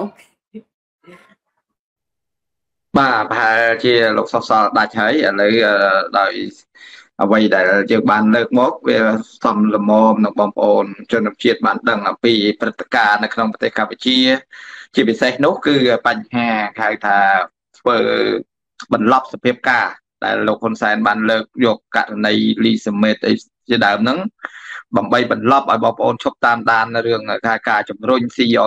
[SPEAKER 1] បាទប្រហែលជាលោកសុសល់ដាច់ហើយឥឡូវដោយអ្វីដែលយើងបានលើកមកវាសំលមមនឹងបងប្អូនជនជាតិបានដឹងអំពីព្រឹត្តិការណ៍នៅក្នុងប្រទេសកម្ពុជាជាពិសេសនោះគឺបញ្ហាហៅថាធ្វើបន្លប់សភាពការដែលលោកហ៊ុនសែនបានលើកយកករណីលីសមេតអីជាដើមហ្នឹងដើម្បីបន្លប់ឲ្យបងប្អូនឈប់តាមដានរឿងការជំរុញ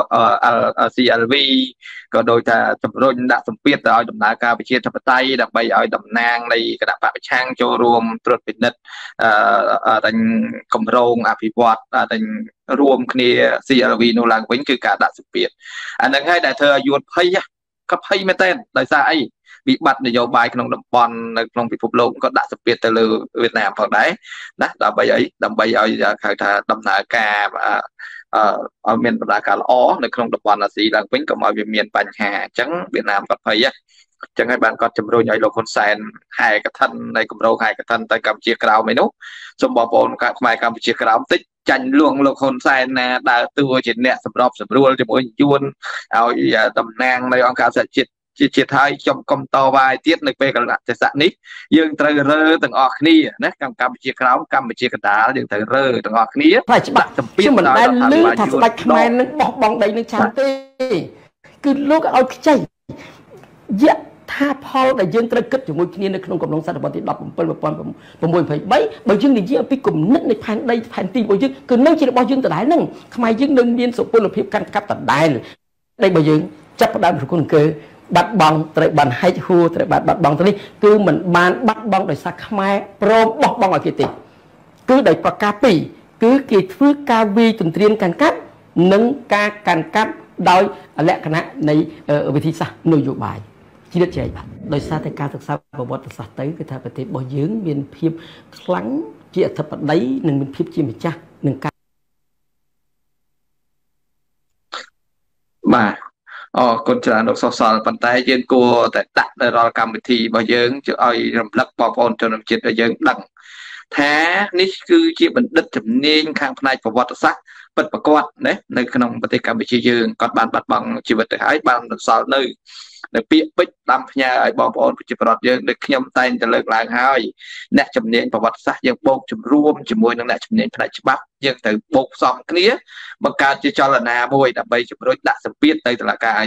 [SPEAKER 1] CLV ក៏ដោយថាជំរុញដាក់សម្ពាធទៅឲ្យដំណើរការប្រជាធិបតេយ្យដើម្បីឲ្យតំណាងនៃគណៈបព្វប្រឆាំងចូលរួមត្រួតពិនិត្យតែគម្រោងអភិវឌ្ឍតែរួមគ្នា CLV នោះឡើងវិញគឺការដាក់សម្ពាធអានឹងហើយដែលធ្វើឲ្យយួនភ័យក៏ភ័យមែនតើដោយសារអីវិបត្តិនយោបាយក្នុងតំបន់នៅក្នុងពិភពលោកក៏ដាក់សម្ពាធទៅលើវៀតណាមផងដែរណាដើម្បីអីដើម្បីឲ្យហៅថាដំណើរការឲ្យមានដំណើរការល្អនៅក្នុងតំបន់អាស៊ីឡើងវិញកុំឲ្យវាមានបញ្ហាអញ្ចឹងវៀតណាមគាត់ភ័យអញ្ចឹងហើយបានគាត់ជំរុញឲ្យលោកហ៊ុនសែនហែកឋិននៃគម្រោងហែកឋិនទៅកម្ពុជាក្រោមឯនោះសូមបងប្អូនខ្មែរកម្ពុជាក្រោមតិចចាញ់លួងលោកហ៊ុនសែនណាដើរតួជាអ្នកសម្របសម្រួលជាមួយយួនឲ្យតំណាងនៅអង្គការសហជាតិជាតិហើយខ្ញុំកុំតវ៉ាទៀតនៅពេលកលៈទេសៈនេះយើងត្រូវរើទាំងអស់គ្នាណាកម្ពុជាក្រោមកម្ពុជាកណ្ដាលយើងត្រូវរើទាំងអស់គ្នា
[SPEAKER 4] ផ្លែច្បាប់សម្ពាធមិនដែលលឺថាស្ដេចខ្មែរនឹងបោះបង់ដីនឹងចាំទេគឺលោកឲ្យខ្ចីយថាផលដែលយើងត្រូវគិតជាមួយគ្នានៅក្នុងកំឡុងសតវត្សទី17 1623បើយើងនិយាយអំពីគំនិតនៃផែនដីផែនទីរបស់យើងគឺនៅជារបស់យើងដដែលហ្នឹងខ្មែរយើងនឹងមានសុពលភាពកាន់កាប់ដដែលដីរបស់យើងចាប់ផ្ដើមប្រគល់អង្គើបាត់បង់ត្រូវបានហែកហួរត្រូវបានបាត់បង់ទៅនេះគឺមិនបានបាត់បង់ដោយសារខ្មែរព្រមបោះបង់ឲ្យគេទេគឺដោយប្រការពីរគឺគេធ្វើការវាយទន្ទ្រានកាន់កាប់និងការកាន់កាប់ដោយលក្ខណៈនៃវិធីសាស្ត្រនយោបាយជ្រៀតជ្រែកបាទដោយសារតែការសិក្សាប្រវត្តិសាស្ត្រទៅគឺថាប្រទេសរបស់យើងមានភាពខ្លាំងជាអធិបតីនិងមានភាពជាម្ចាស់នឹងការ
[SPEAKER 1] បាទអរគុណច្រើនលោកសុសល់ប៉ុន្តែយើងគួរតែដាក់នៅរាល់កម្មវិធីរបស់យើងឲ្យរំលឹកបងប្អូនជនជាតិឲ្យយើងដឹងថានេះគឺជាបណ្ឌិតជំនាញខាងផ្នែកប្រវត្តិសាស្ត្រពិតប្រាកដណានៅក្នុងប្រទេសកម្ពុជាយើងគាត់បានបាត់បង់ជីវិតទៅហើយបានបន្សល់នៅពាក្យពេចន៍តាមផ្ញើឲ្យបងប្អូនប្រជាពលរដ្ឋយើងដូចខ្ញុំតែងតែលើកឡើងហើយអ្នកជំនាញប្រវត្តិសាស្ត្រយើងបូកជំរួមជាមួយនឹងអ្នកជំនាញផ្នែកច្បាប់យើងត្រូវបូកផ្សំគ្នាបង្កើតជាចលនាមួយដើម្បីជំរុញដាក់សម្ពាធទៅតុលាការ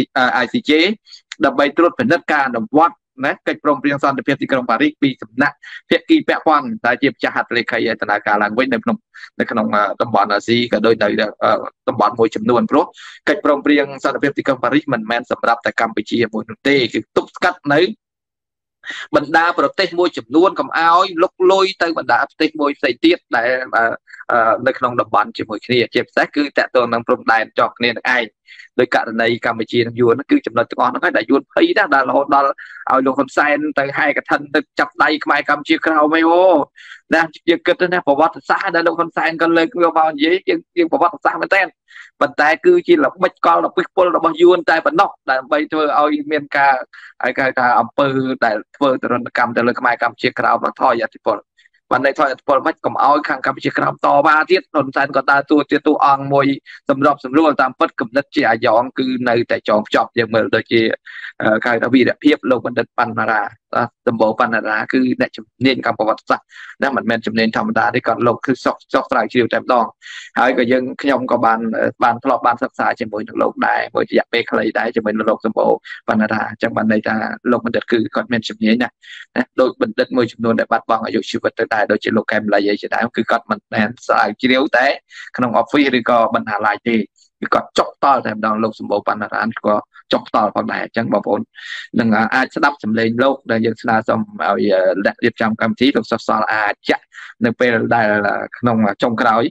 [SPEAKER 1] ICJ ដើម្បីត្រួតពិនិត្យការអនុវត្តណាកិច្ចព្រមព្រៀងសន្តិភាពទីក្រុងប៉ារីសពីសំណាក់ភាគីពាក់ព័ន្ធដែលជាម្ចាស់ហត្ថលេខីឲ្យដំណើរការឡើងវិញនៅក្នុងតំបន់អាស៊ីក៏ដូចនៅតំបន់មួយចំនួនព្រោះកិច្ចព្រមព្រៀងសន្តិភាពទីក្រុងប៉ារីសមិនមែនសម្រាប់តែកម្ពុជាមួយនោះទេគឺទប់ស្កាត់នៅបណ្ដាប្រទេសមួយចំនួនកុំឲ្យលុកលុយទៅបណ្ដាប្រទេសមួយផ្សេងទៀតដែលនៅក្នុងតំបន់ជាមួយគ្នាជាពិសេសគឺតកតងនឹងព្រំដែនជាប់គ្នានឹងឯងដោយករណីកម្ពុជានិងយួនគឺចំណុចទាំងអស់ហ្នឹងហើយដែលយួនភ័យណាស់ដល់រហូតដល់ឲ្យលោកហ៊ុនសែនទៅហែកឋិនទៅចាប់ដៃខ្មែរកម្ពុជាក្រោមអីអូណាយើងគិតទៅណាប្រវត្តិសាស្ត្រដែលលោកហ៊ុនសែនក៏លើកយកមកនិយាយយើងប្រវត្តិសាស្ត្រមែនតើប៉ុន្តែគឺជាល្បិចកលពិពលរបស់យួនតែប៉ុណ្ណោះដើម្បីធ្វើឲ្យមានការឲ្យគេថាអំពើដែលធ្វើទរណកម្មទៅលើខ្មែរកម្ពុជាក្រោមថយអធិពលបានន័យថាអធិពលមិនកុំឲ្យខាងកម្ពុជាក្រោមតវ៉ាទៀតហ៊ុនសែនក៏ដើរតួជាតួអង្គមួយសម្របសម្រួលតាមពិតគំនិតជាអាយ៉ងគឺនៅតែចងភ្ជាប់យើងមើលដូចជាគេថាវីរភាពលោកបណ្ឌិតបណ្ណារាដំបូងបណ្ណារាគឺអ្នកជំនាញកម្មប្រវត្តិសាស្ត្រណាមិនមែនជំនាញធម្មតាទេគាត់លោកគឺសោកស្រាវជ្រាវតែម្ដងហើយក៏ខ្ញុំក៏បានធ្លាប់បានសិក្សាជាមួយនឹងលោកដែរមួយរយៈពេលខ្លីដែរជាមួយនឹងលោកសម្បូរបណ្ណារាអញ្ចឹងបានន័យថាលោកបណ្ឌិតគឺគាត់មានជំនាញណាដោយបណ្ឌិតមួយចំនួនដែលបាត់បង់អាយុជីវិតទៅដែរដូចជាលោកកែមលីអីជាដើមគឺគាត់មិនមែនស្រាវជ្រាវតែក្នុង office ឬក៏បណ្ណាល័យទេគឺគាត់ចុកតល់តែម្ដងលោកសម្បូរបណ្ណារាក៏ចុកតល់ផងដែរអញ្ចឹងបងប្អូននឹងអាចស្ដាប់សម្លេងលោកដែលយើងស្នើសុំឲ្យរៀបចំកម្មវិធីលោកសុសល់អាចចាក់នៅពេលដែលក្នុងចុងក្រោយ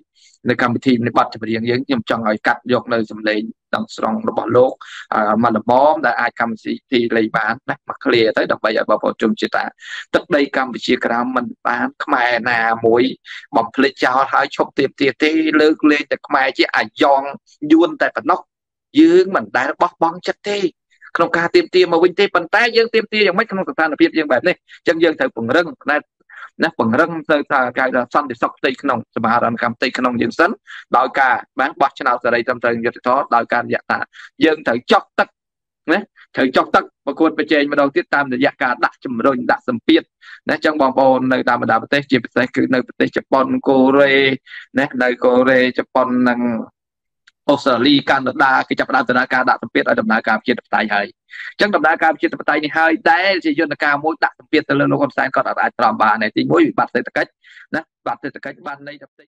[SPEAKER 1] ในកម្មវិធីនៃបទចម្រៀងយើងខ្ញុំចង់ឲ្យកាត់យកនៅសម្លេងទាំងស្រុងរបស់លោកមកលំមដែលអាចកម្មវិធីលេងបានណាមក clear ទៅដើម្បីឲ្យបងប្អូនជុំជាតិថាទឹកដីកម្ពុជាក្រោមមិនបានខ្មែរណាមួយបំភ្លេចចោលហើយឈប់ទៀមទាទេលើកលែងតែខ្មែរជាអាយ៉ងយួនតែប៉ុណ្ណោះយើងមិនដែលបោះបង់ចិត្តទេក្នុងការទៀមទាមកវិញទេប៉ុន្តែយើងទៀមទាយ៉ាងម៉េចក្នុងស្ថានភាពយើងបែបនេះអញ្ចឹងយើងត្រូវពង្រឹងណាពង្រឹងទៅថាគេថាសន្តិសុខផ្ទៃក្នុងសមាហរណកម្មផ្ទៃក្នុងយើងសិនដោយការបានបោះឆ្នោតសេរីត្រឹមត្រូវយុត្តិធម៌ដោយការរយៈតាយើងត្រូវចុះទឹកណាត្រូវចុះទឹកប្រកួតប្រជែងម្ដងទៀតតាមរយៈការដាក់ជំរុញដាក់សម្ពាធណាចឹងបងប្អូននៅតាមបណ្ដាប្រទេសជាពិសេសគឺនៅប្រទេសជប៉ុនកូរ៉េណានៅកូរ៉េជប៉ុននិងអូស្ត្រាលីកាណាដាគេចាប់ផ្ដើមដំណើរការដាក់សម្ពាធឲ្យដំណើរការប្រជាធិបតេយ្យហើយអញ្ចឹងដំណើរការប្រជាធិបតេយ្យនេះហើយដែលជាយន្តការមួយដាក់សម្ពាធទៅលើលោកហ៊ុនសែនគាត់អាចទ្រាំបានទី1វិបត្តិសេដ្ឋកិច្ចណាបាត់សេដ្ឋកិច្ចបានន័យថា